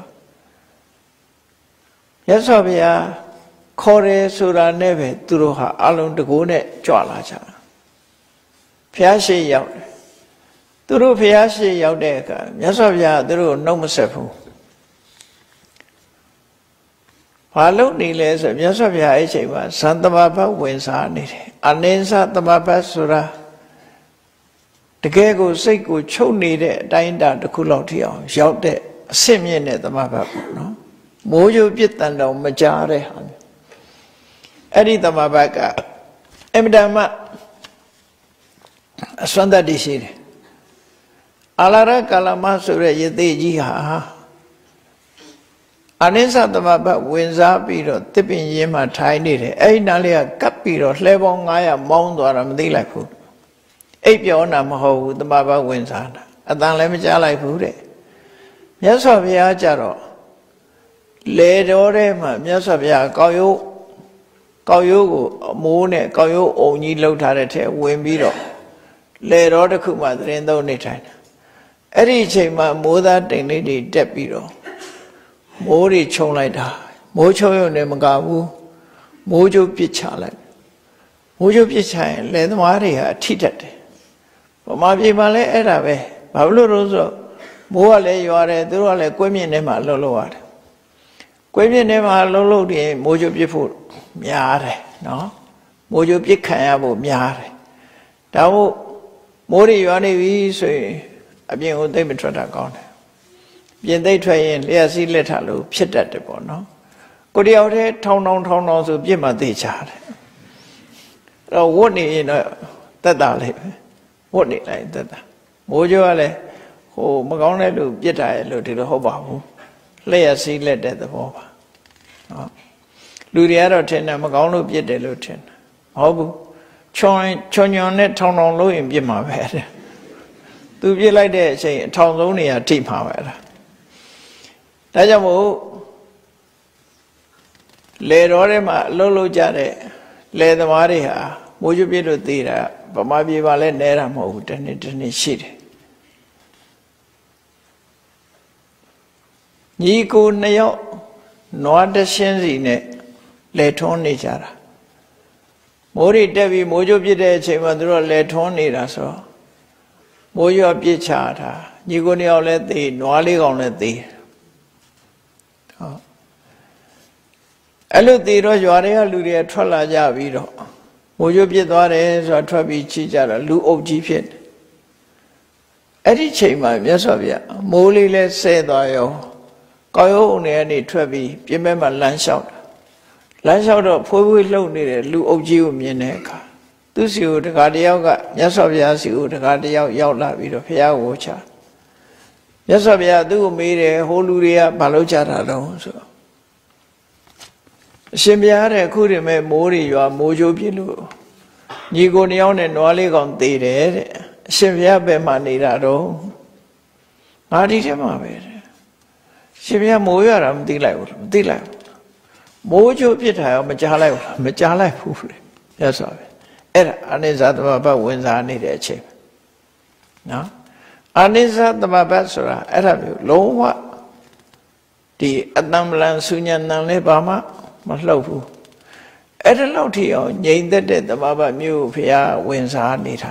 A: မြတ်စွာဘုရားခေါ်တယ်ဆိုတာနဲ့ပဲသူတို့ဟာအလုံးတကိုးနဲ့ကြွလာကြဘုရားရှိရောက်တယ်သူတို့ဘုရားရှိရောက်တဲ့အခါမြတ်စွာဘုရားသူတို့နှုတ်မဆက်ဘူးဘာလို့နေလဲဆိုမြတ်စွာဘုရားအဲ့ချိန်မှာသံတမဘတ်ဝင်စားနေတယ်အနိစ္စတမဘတ်ဆိုတာတကယ်ကိုစိတ်ကိုချုပ်နေတဲ့အတိုင်းအတာတစ်ခုလောက်ထိအောင်ရောက်တဲ့အဆင့်မြင့်တဲ့တမဘတ်ပေါ့နော်မိုးကြိုးပြစ်တန်တော်မကြားတဲ့ဟာအဲ့ဒီတမဘတ်ကအမြဲတမ်းအစွမ်းတတ်ရှိတယ်အလာရကာလမဆိုတဲ့ယသိကြီးဟာအနိစ္စတမဘတ်ဝင်စားပြီးတော့တစ်ပင်ရင်းမှာထိုင်နေတယ်အဲ့ဒီနားလေးကကပ်ပြီးတော့လှဲပေါင်းငါးရာမောင်းသွားတာမသိလိုက်ဘူးအိပ်ပြောတာမဟုတ်ဘူးတမဘတ်ဝင်စားတာအတန်လည်းမကြားလိုက်ဘူးတဲ့မြတ်စွာဘုရားကြတော့လေတော်ထဲမှာမြတ်စွာဘုရားကောက်ရိုးကောက်ရိုးကိုအမိုးနဲ့ကောက်ရိုးအုံကြီးလှုပ်ထားတဲ့ထဲဝင်ပြီးတော့လေတော်တစ်ခုမှသရင်သုံးနေထိုင်တာအဲ့ဒီအချိန်မှာမိုးသားတိမ်လေးတွေတက်ပြီးတော့မိုးတွေခြုံလိုက်တာမိုးချုံရုံနဲ့မကဘူးမိုးကြိုးပစ်ချလိုက်မိုးကြိုးပစ်ချရင်လယ်သမားတွေဟာအထိတက်တယ်ဗမာပြည်မှာလည်းအဲ့ဒါပဲဘာလို့လို့ဆိုမိုးကလည်းရွာတယ်သူတို့ကလည်းကွင်းမြင့်ထဲမှာလှုပ်လှုပ်ရတယ်ကွင်းမြင့်ထဲမှာလှုပ်လှုပ်တယ်မိုးကြိုးပစ်ဖို့များတယ်နော်မိုးကြိုးပြစ်ခံရဖို့များတယ်ဒါမို့မိုးတွေရွာနေပြီဆိုရင်အပြင်ကိုသိမ့်မထွက်တာကောင်းတယ်ပြင်သိမ့်ထွက်ရင်လျှက်စီးလက်ထလို့ဖြစ်တတ်တယ်ပေါ့နော်ကိုတယောက်တည်းထောင်းထောင်းထောင်းထောင်းဆိုပြစ်မှသိချတယ်အဲ့တော့ဝတ်နေရင်တော့တက်တာလေးပဲဝတ်နေလိုက်တက်တာမိုးကြိုးကလည်းဟိုမကောင်းတဲ့လူပြစ်တာရဲ့လို့ဒီလိုဟုတ်ပါဘူးလျှက်စီးလက်တဲ့သဘောပါနော်လူတွေကတော့ထင်တယ်မကောင်းလို့ပြစ်တယ်လို့ထင်တယ်မဟုတ်ဘူးချွန်ချွန်ညွန်နဲ့ထောင်ထောင်လို့ရင်ပြစ်မှာပဲတဲ့သူပြစ်လိုက်တဲ့အချိန်အထောင်ဆုံးနေရာထိမှာပဲလားဒါကြောင့်မို့လေတော်ထဲမှာအလုံးလုံးကြတဲ့လေသမားတွေဟာမိုးကြိုးပြစ်လို့သေးတာဗမာပြည်မှာလည်းနဲတာမဟုတ်ဘူးတစ်နှစ်တစ်နှစ်ရှိတယ်ညီကိုနှစ်ယောက်နွားတရှင်းစီနဲ့လေထွန်းနေကြတာမိုးရီတက်ပြီးမိုးကြိုးပြစ်တဲ့အချိန်မှာသူတို့လေထွန်းနေတာဆိုမိုးရွာပြစ်ချတာညီကိုနှစ်ယောက်လည်းသေနွားလေးကောင်လည်းသေဟောအဲ့လိုသေတော့ရွာတွေကလူတွေထွက်လာကြပြီးတော့မိုးကြိုးပြစ်သွားတယ်ဆိုတာထွက်ပြီးချီကြတာလူအုပ်ကြီးဖြစ်တယ်အဲ့ဒီချိန်မှာမြတ်စွာဘုရားမိုးလေးလဲဆဲသွားရောကောက်ရုံနေကနေထွက်ပြီးပြင်းမဲ့မှာလမ်းလျှောက်တာလမ်းလျှောက်တော့ဖွေးဖွေးလှုပ်နေတဲ့လူအုပ်ကြီးကိုမြင်တဲ့အခါသူ့စီကိုတခါတယောက်ကမြတ်စွာဘုရားစီကိုတခါတယောက်ရောက်လာပြီးတော့ဘုရားကိုချမြတ်စွာဘုရားသူ့ကိုမေးတယ်ဟိုလူတွေကဘာလို့ကြတာတော့ဆိုအရှင်ဘုရားတဲ့အခုတည်းမဲ့မိုးတွေရွာမိုးကြိုးပြစ်လို့ညီကိုနှစ်ယောက်နဲ့နွားလေးကောင်သေတယ်တဲ့အရှင်ဘုရားဘယ်မှာနေတာတော့ငါဒီထဲမှာပဲတဲ့ရှင်ဘုရားမိုးရွာတာမသိလိုက်ဘူးမသိလိုက်ဘူးမိုးကြိုးပြစ်တာရောမကြားလိုက်ဘူးမကြားလိုက်ဘူးလေရသော်ပဲအဲ့ဒါအနိစ္စသမဘတ်ဝင်စားနေတဲ့အချိန်နော်အနိစ္စသမဘတ်ဆိုတာအဲ့ဒါမျိုးလုံးဝဒီအတ္တမလန်စုညံတန်လဲဘာမှမလှုပ်ဘူးအဲ့ဒါလောက်ထိအောင်ငြိမ်သက်တဲ့သမဘတ်မျိုးဘုရားဝင်စားနေတာ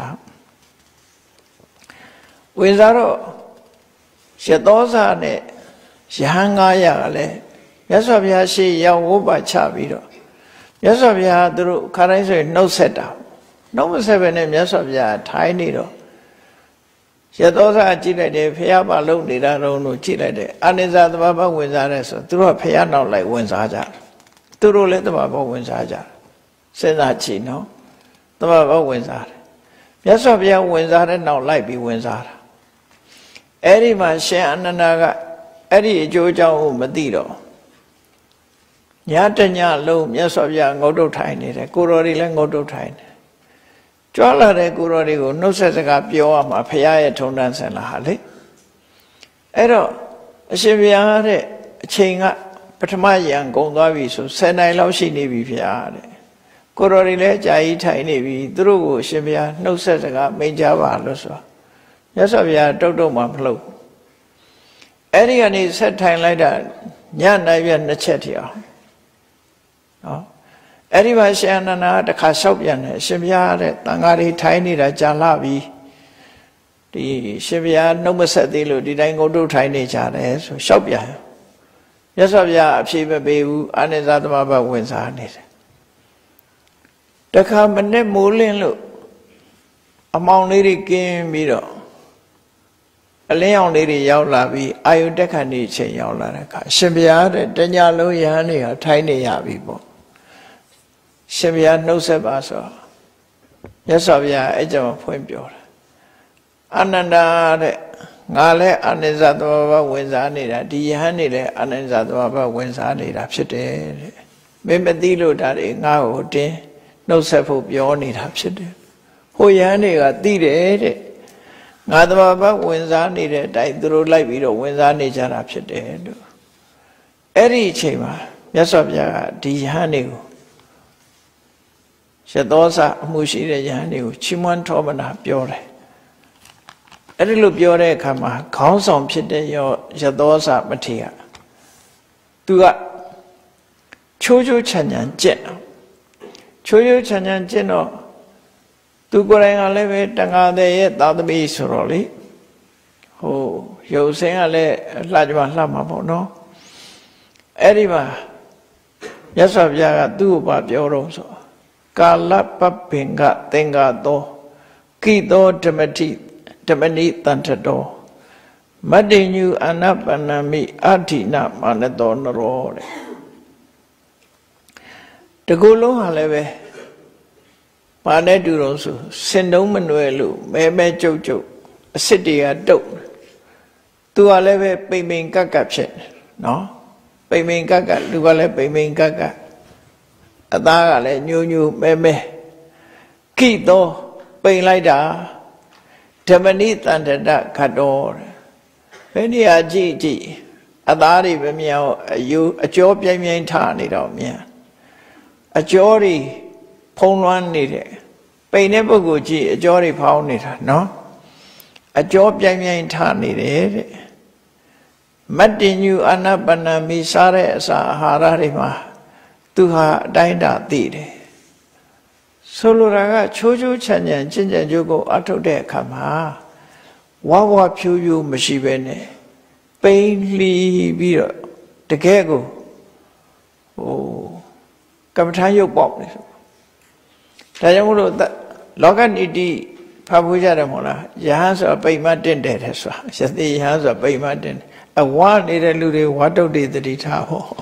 A: ဝင်စားတော့ရသောဇာနဲ့ရဟန်း၅ရာကလည်းမြတ်စွာဘုရားရှေ့ရောက်ဝတ်ပါချပြီးတော့မြတ်စွာဘုရားသူတို့ခါတိုင်းဆိုရင်နှုတ်ဆက်တာနှုတ်မဆက်ပဲနဲ့မြတ်စွာဘုရားထိုင်နေတော့ရသောဇာကြည့်လိုက်တယ်ဘုရားပါလုံနေတာတော့လို့ကြည့်လိုက်တယ်အနိစ္စသမဘတ်ဝင်စားတယ်ဆိုသူတို့ကဘုရားနောက်လိုက်ဝင်စားကြတယ်သူတို့လည်းသမဘတ်ဝင်စားကြတယ်စဉ်းစားကြည့်နော်သမဘတ်ဝင်စားတယ်မြတ်စွာဘုရားဝင်စားတဲ့နောက်လိုက်ပြီးဝင်စားတာအဲ့ဒီမှာရှင်အနန္ဒာကအဲ့ဒီအကျိုးအကြောင်းကိုမသိတော့ညတညလုံးမြတ်စွာဘုရားငုတ်တုတ်ထိုင်နေတယ်ကိုတော်တွေလည်းငုတ်တုတ်ထိုင်နေကြွားလာတဲ့ကိုတော်တွေကိုနှုတ်ဆက်စကားပြောရမှာဘုရားရဲ့ထုံတန်းဆင်လာဟာလေအဲ့တော့အရှင်ဘုရားတဲ့အချိန်ကပထမယံကုန်သွားပြီဆိုဆယ်နိုင်လောက်ရှိနေပြီဘုရားတဲ့ကိုတော်တွေလည်းအကြာကြီးထိုင်နေပြီသူတို့ကိုအရှင်ဘုရားနှုတ်ဆက်စကားမိန့်ကြပါလို့ဆိုမြတ်စွာဘုရားတုတ်တုတ်မှမလှုပ်အဲ့ဒီကနေဆက်ထိုင်လိုက်တာညနိုင်ပြနှစ်ချက်ထီအောင်နော်အဲ့ဒီမှာရှင်အနန္ဒာတခါလျှောက်ပြန်တယ်ရှင်ဘုရားတဲ့တန်ဃာတွေထိုင်နေတာကြာလာပြီဒီရှင်ဘုရားနှုတ်မဆက်သေးလို့ဒီတိုင်းငုတ်တုတ်ထိုင်နေကြတယ်ဆိုလျှောက်ပြန်မြတ်စွာဘုရားအဖြေမပေးဘူးအနိစ္စသမဘတ်ဝင်စားနေတယ်တခါမနဲ့မိုးလင်းလို့အမောင်လေးတွေကင်းပြီးတော့အလင်းအောင်လေးတွေရောက်လာပြီးအာယုတက်ခဏနေချိန်ရောက်လာတဲ့အခါရှင်ဘုရားတဲ့တညလုံးယဟန်တွေကထိုင်နေရပြီပေါ့ရှင်ဘုရားနှုတ်ဆက်ပါဆိုမြတ်စွာဘုရားအဲ့ကြောင့်ဖွင့်ပြောတာအနန္ဒာတဲ့ငါလည်းအနိစ္စသမဘတ်ဝင်စားနေတာဒီယဟန်တွေလည်းအနိစ္စသမဘတ်ဝင်စားနေတာဖြစ်တယ်တဲ့မင်းမသိလို့ဒါတွေငါ့ကိုတင်းနှုတ်ဆက်ဖို့ပြောနေတာဖြစ်တယ်ဟိုယဟန်တွေကသိတယ်တဲ့ငါသမဘတ်ဝင်စားနေတဲ့အတိုင်းသူတို့လိုက်ပြီးတော့ဝင်စားနေကြတာဖြစ်တယ်လို့အဲ့ဒီအချိန်မှာမြတ်စွာဘုရားကဒီယဟန်တွေကိုရသောဇအမှုရှိတဲ့ယဟန်တွေကိုချီးမွမ်းထောပနာပြောတယ်အဲ့ဒီလိုပြောတဲ့အခါမှာခေါင်းဆောင်ဖြစ်တဲ့ရသောဇမထေရသူကချိုးချိုးချမ်းချမ်းကြက်တော့ချိုးချိုးချမ်းချမ်းကြက်တော့သူကိုယ်တိုင်ကလည်းပဲတန်ဃာတဲ့ရဲ့သာသမီဆိုတော့လေဟိုရုပ်စင်းကလည်းလှကြမှာလှမှာပေါ့နော်အဲ့ဒီမှာမြတ်စွာဘုရားကသူ့ကိုပါပြောတော့ဆို Kala Papinga Tengado Kido Damati Damani Tantado Madinu Anapanami Atina Manadonore The Gulu Haleve Panedurosu Sendo Manuelu Meme Jojo a city a dope Tu Aleve Paymin Kakapshin no Paymin Kaka Lugale Paymin Kaka Adagale New New Meme Kido Paylaida Tamanit under that Kador Venia Gigi Adari Vimio you a job Yamin Tani on me a jory Pon one needed Pay never go G a jory pound it no a job Yamin Tani did Madinu Anapana Misare Sahararima Tuha Daida Dide Soluraga Chojo Chanyan Chinja Jogo Ato de Kama Wawa Puyu Mashibene Painly Biro the Gego Oh Kamatayo Bob Tayamulo that Logan Idi Pabuja Mola Jahans or Pay Martin dead as well. Says the Jahans or Pay Martin. A one did a little what did the Ditao.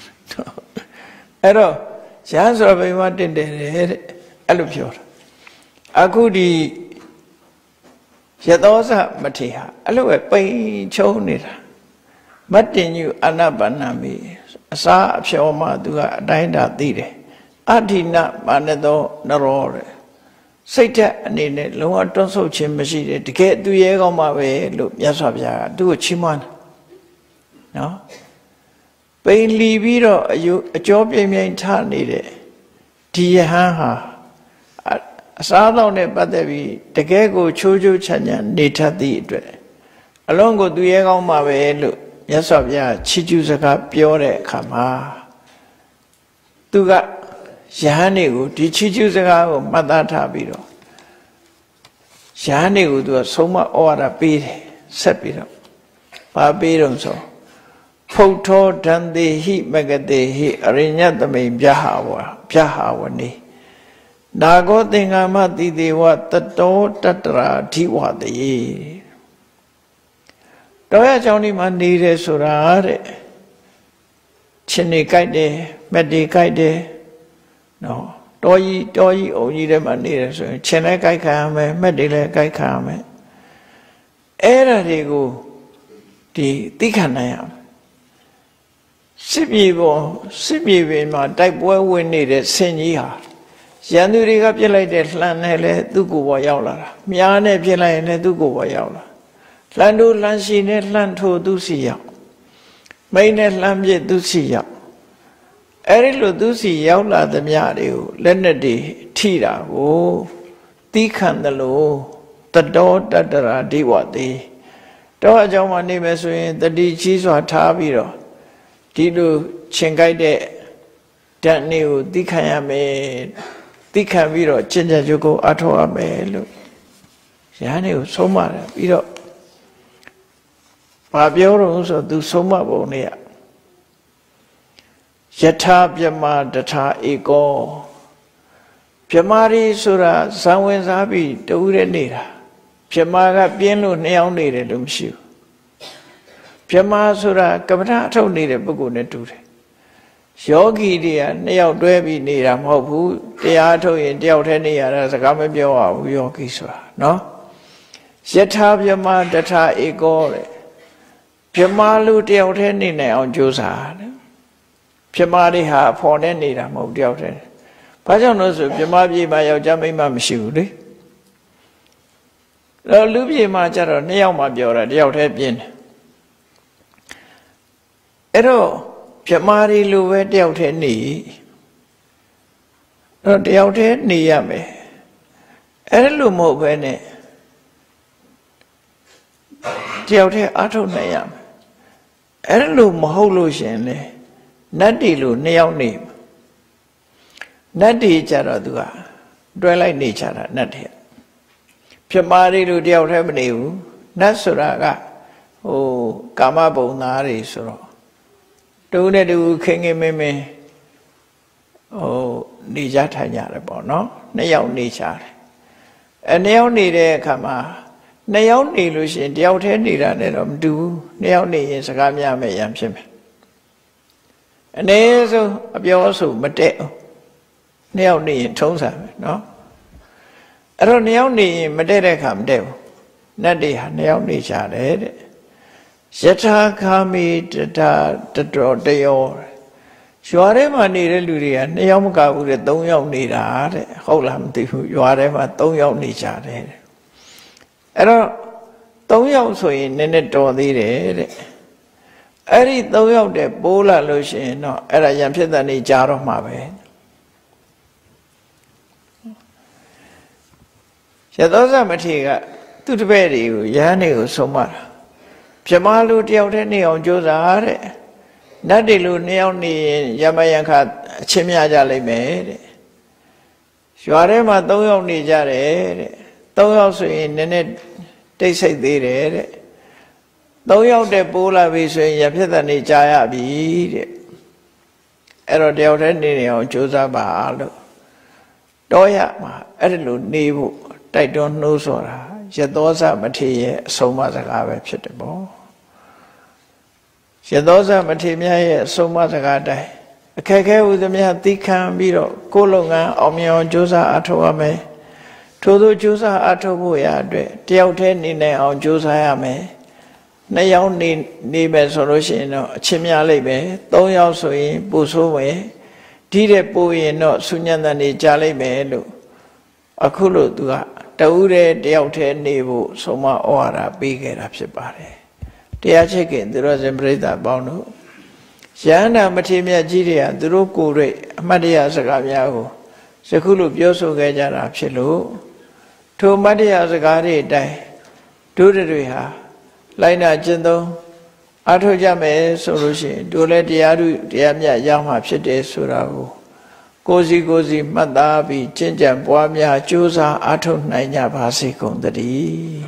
A: Ero Jahans or Pay Martin dead Alupure. Agudi Yadosa Matiha. Alo Pay Chonita. Martin you Anabanami. Sa Shoma Dua Dinda Dide. Adina Manado Narore. Sata and in it, Lua Tonso Chimasi, to get to Yego Mawe, look, Yasabia, do a chiman. No? Pain Libiro, you a job you may turn it. Tia Haha. Sadon e Badavi, the Gego Chojo Chanyan, Nita Didre. Along go to Yego Mawe, look, Yasabia, Chijusaka, Piore, Kama. Tuga. Shahanigu, Tichijusaka, Madata Biro. Shahanigu do a soma or a beat, Sepiro. Pabirum so. Poto Dande he Megade he, Arena the main Jahawa, Jahawani. Nago Dingamati de what the door Tatra Tiwa the ye. Doya Johnny Mandire Surare Chinikaide, Medikaide. No, Doyi, Doyi, Oyi, the Mandira, so Chenekai Kame, Medile Kai Kame. Era de go, the Tikanayam. Sibibo, Sibi, my type well we needed, Senyiha. Yanuri Capulated Lanele, Dugu Wayola, Miane Pilane, Dugu Wayola. Landu Lansine, Lanto Dusia. Mainet Lamje Dusia. Erilo Dusi Yaula the Miario, Lenadi, Tira, oh, Tikandalo, the door Dadara, Diwadi. Doa Joma Nimesu, the D. Chiso Tabiro, Didu Chengaide, Daniel, Dikayame, Dikaviro, Chenjajugo, Atoa Melu. Yanu, Soma, Viro Pabioro also do Soma Bonia. Yata Pyama Data Ego Pyamari Sura Sanwen Sabi Dure Nira Pyamaga Pienu Neon Nere Lumshu Pyama Sura Kamata Nere Bugune Dure Yogi dear Neo Dwebi Nira Mobu Deato in Deotenia as a Gamabio Yogi Sura no Yata Pyama Data Ego Pyamalu Deotenia on Josa Pyamari ha upon any ram of the outer. Pajanos of Pyamabi by your Jammy Mamshuri. No Lubi Major, Neoma Biora, the outer bin. Ero Pyamari Luwe the outer knee. No, the outer knee yame. Erelumo bene. The outer Ato Nayam. Erelum Holution. Nadilu Neo name. Nadi Jaradua. Dwelling nature, Nadia. Pyamari lu Diao Revenue, Nasuraga, oh, Kamabo Nari Suro. Don't do King Meme, oh, နေကြထိုင်ကြတယ်ပေါ့နော်နှစ်ယောက်နေကြတယ်အဲနှစ်ယောက်နေတဲ့အခါမှာနှစ်ယောက်နေလို့ရှိရင်တယောက်တည်းနေတာနဲ့တော့မတူဘူးနှစ်ယောက်နေရင်စကားများမယ်ရန်ဖြစ်မယ်အနည်းဆုံးအပြောဆိုမတည့်ဘူးနှစ်ယောက်နေရင်ထုံးစံပဲနော်အဲ့တော့နှစ်ယောက်နေရင်မတည့်တဲ့အခါမတည့်ဘူးနတ်တွေဟာနှစ်ယောက်နေကြတယ်တဲ့ယထာခာမိတတာတတော်တယောရွာထဲမှာနေတဲ့လူတွေကနှစ်ယောက်မကဘူးတဲ့သုံးယောက်နေတာတဲ့ဟုတ်လားမသိဘူးရွာထဲမှာသုံးယောက်နေကြတယ်တဲ့အဲ့တော့သုံးယောက်ဆိုရင်နည်းနည်းတော်သေးတယ်တဲ့အဲ့ဒီသုံးယောက်တည်းပိုးလာလို့ရှိရင်တော့အဲ့ဒါရံဖြစ်တဲ့နေကြတော့မှာပဲရသောဇမထေရကသူ့တပည့်တွေကိုရဟန်းတွေကိုဆုံးမတာပြမလူတယောက်တည်းနေအောင်ကြိုးစားတဲ့နတ်တွေလူနှစ်ယောက်နေရင်ယမယံခအချင်းများကြလိမ့်မယ်တဲ့ရွာထဲမှာသုံးယောက်နေကြတယ်တဲ့သုံးယောက်ဆိုရင်နည်းနည်းတိတ်ဆိတ်သေးတယ်တဲ့သုံးယောက်တည်းပိုးလာပြီဆိုရင်ရဖြစ်တဲ့နေကြရပြီတဲ့အဲ့တော့တယောက်တည်းနေနေအောင်ကြိုးစားပါလို့တောရမှာအဲ့လိုနေဖို့တိုက်တွန်းနှိုးဆော်တာယသောဇမထေရရဲ့အဆုံးအမစကားပဲဖြစ်တယ်ပေါ့ယသောဇမထေရရဲ့အဆုံးအမစကားတိုင်းအခက်ခဲဥသမျှသိခံပြီးတော့ကိုယ်လုပ်ငန်းအောင်မြင်အောင်ကြိုးစားအထောက်ရမယ်ထို့သောကြိုးစားအထောက်ဖို့ရအတွက်တယောက်တည်းနေနိုင်အောင်ကြိုးစားရမယ်နှစ်ယောက်နေနေမယ်ဆိုလို့ရှိရင်တော့အချင်းများလိမ့်မယ်သုံးယောက်ဆိုရင်ပို့ဆိုးမယ်ဒီတဲ့ပို့ရင်တော့ဆုညံတန်နေကြလိမ့်မယ်လို့အခုလို့သူကတဦးတည်းတယောက်တည်းနေဖို့ဆုံးမဩဝါဒပေးခဲ့တာဖြစ်ပါတယ်တရားချစ်ခင်သူတော်စင်ပရိသတ်ပေါင်းတို့ယန္တာမထေရမြတ်ကြီးတွေကသူတို့ကိုယ်တွေအမှတ်တရစကားများကိုယခုလိုပြောဆိုခဲ့ကြတာဖြစ်လို့ထိုအမှတ်တရစကားတွေအတိုင်းဒုတွေဟာလိုက်နာကျင့်သုံးအားထုတ်ကြမယ်ဆိုလို့ရှိရင်တို့လည်းတရားဓုတရားမြတ်ရမှာဖြစ်တယ်ဆိုတာကိုကိုယ်စီကိုယ်စီမှတ်သားပြီးကျင့်ကြံပွားများကြိုးစားအားထုတ်နိုင်ကြပါစေကုန်သတည်း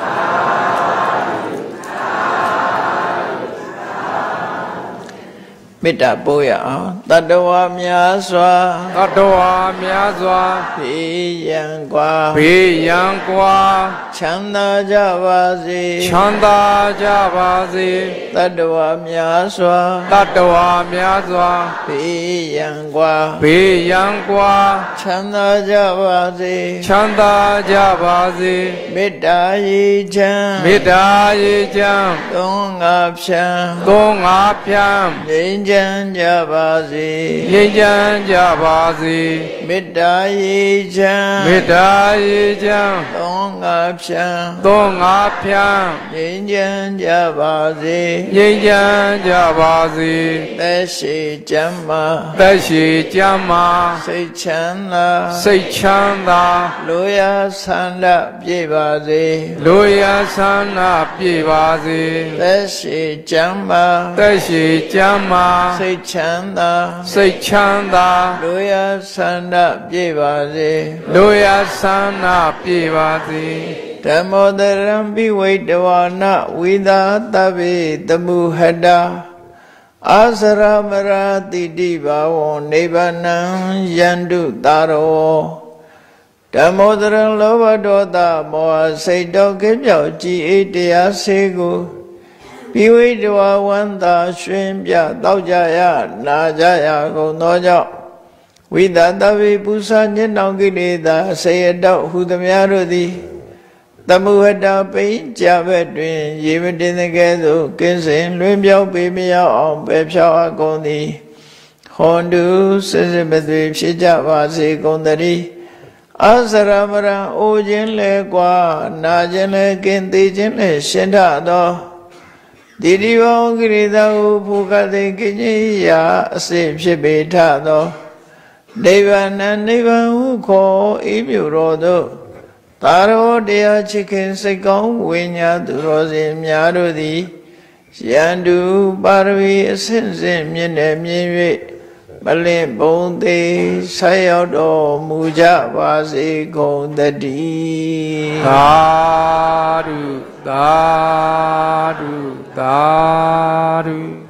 A: မေတ္တာပို့ရအောင်တတ္တဝါများစွာ
B: တတ္တဝါများစွာ
A: ဘေးရန်ကွာ
B: ဘေးရန်ကွာ
A: ချမ်းသာကြပါစေ
B: ချမ်းသာကြပါစေ
A: တတ္တဝါများစွာ
B: တတ္တဝါများစွာ
A: ဘေးရန်ကွာ
B: ဘေးရန်ကွာ
A: ချမ်းသာကြပါစေ
B: ချမ်းသာကြပါစေ
A: မေတ္တာရေချမ်း
B: မေတ္တာရေချမ်း
A: သုံးငါဖြံ
B: သုံးငါဖြံ
A: ငြိမ်းချမ်းကြပါစေ
B: ငြိမ်းချမ်းကြပါစေ
A: မေတ္တာရေချမ်း
B: မေတ္တာရေချမ်း
A: သုံးငါဖြံ
B: သုံးငါဖြံ
A: ငြိမ်းချမ်းကြပါစေ
B: ငြိမ်းချမ်းကြပါစေ
A: သက်ရှိကျမ်းမာ
B: သက်ရှိကျမ်းမာ
A: စိတ်ချမ်းသာ
B: စိတ်ချမ်းသာ
A: လိုရာဆန္ဒပြည့်ပါစေ
B: လိုရာဆန္ဒပြည့်ပါစေ
A: သက်ရှိကျမ်းမာ
B: သက်ရှိကျမ်းမာ
A: စိတ်ချမ်းသာ
B: စိတ်ချမ်းသာ
A: လိုရာဆန္ဒပြည့်ပါစေ
B: လိုရာဆန္ဒပြည့်ပါစေ
A: ဓမ္မောတရံပိဝိတဝါနဝိသာတဗေတမုဟတာအာစရမရာတိတိဘာဝံနိဗ္ဗာနံယန္တုတာရောဓမ္မောတရံလောဘဒေါသမောဟစိတ်တော်ကင်းပြောက်ကြည်အေးတရားစေကိုပိဝိတဝါဝန္တာရွှင်ပြတောက်ကြရနာကြရကုန်သောကြောင့်ဝိသတဗေပုစာညင်တောင်ကိလေသာဆေယတောဟုသမျှတို့သည်သမုဟတာပိဉ္ကြဘက်တွင်ရေမတင်တဲ့ကဲ့သို့ကင်းစင်လွင်ပြောင်းပေမရောက်အောင်ပယ်ဖြောက်အပ်ကုန်သည်ဟွန်တုစစ်စစ်မသွေဖြစ်ကြပါစေကုန်သတည်းအာစရမရံအိုခြင်းလဲကွာနာခြင်းလဲကင်းသေးခြင်းလဲရှင်ထသောဒီဒီဝံကိရိတာဟုဖူကတိကိညိယအစေဖြစ်ပေထသောနိဗ္ဗာန်နိဗ္ဗာန်ဟုခေါ်ဤမြို့တော်သို့သာရောတရားချစ်ခင်စိတ်ကောင်းဝိညာသူတော်စင်များတို့သည်ယန္တုပါရမီအစဉ်စဉ်မြင့်နေမြင့်၍မလင့်ဘုံသေးဆက်ရောက်တော်မူကြပါစေကုန်သတည်း
B: သာဓုသာဓုသာဓု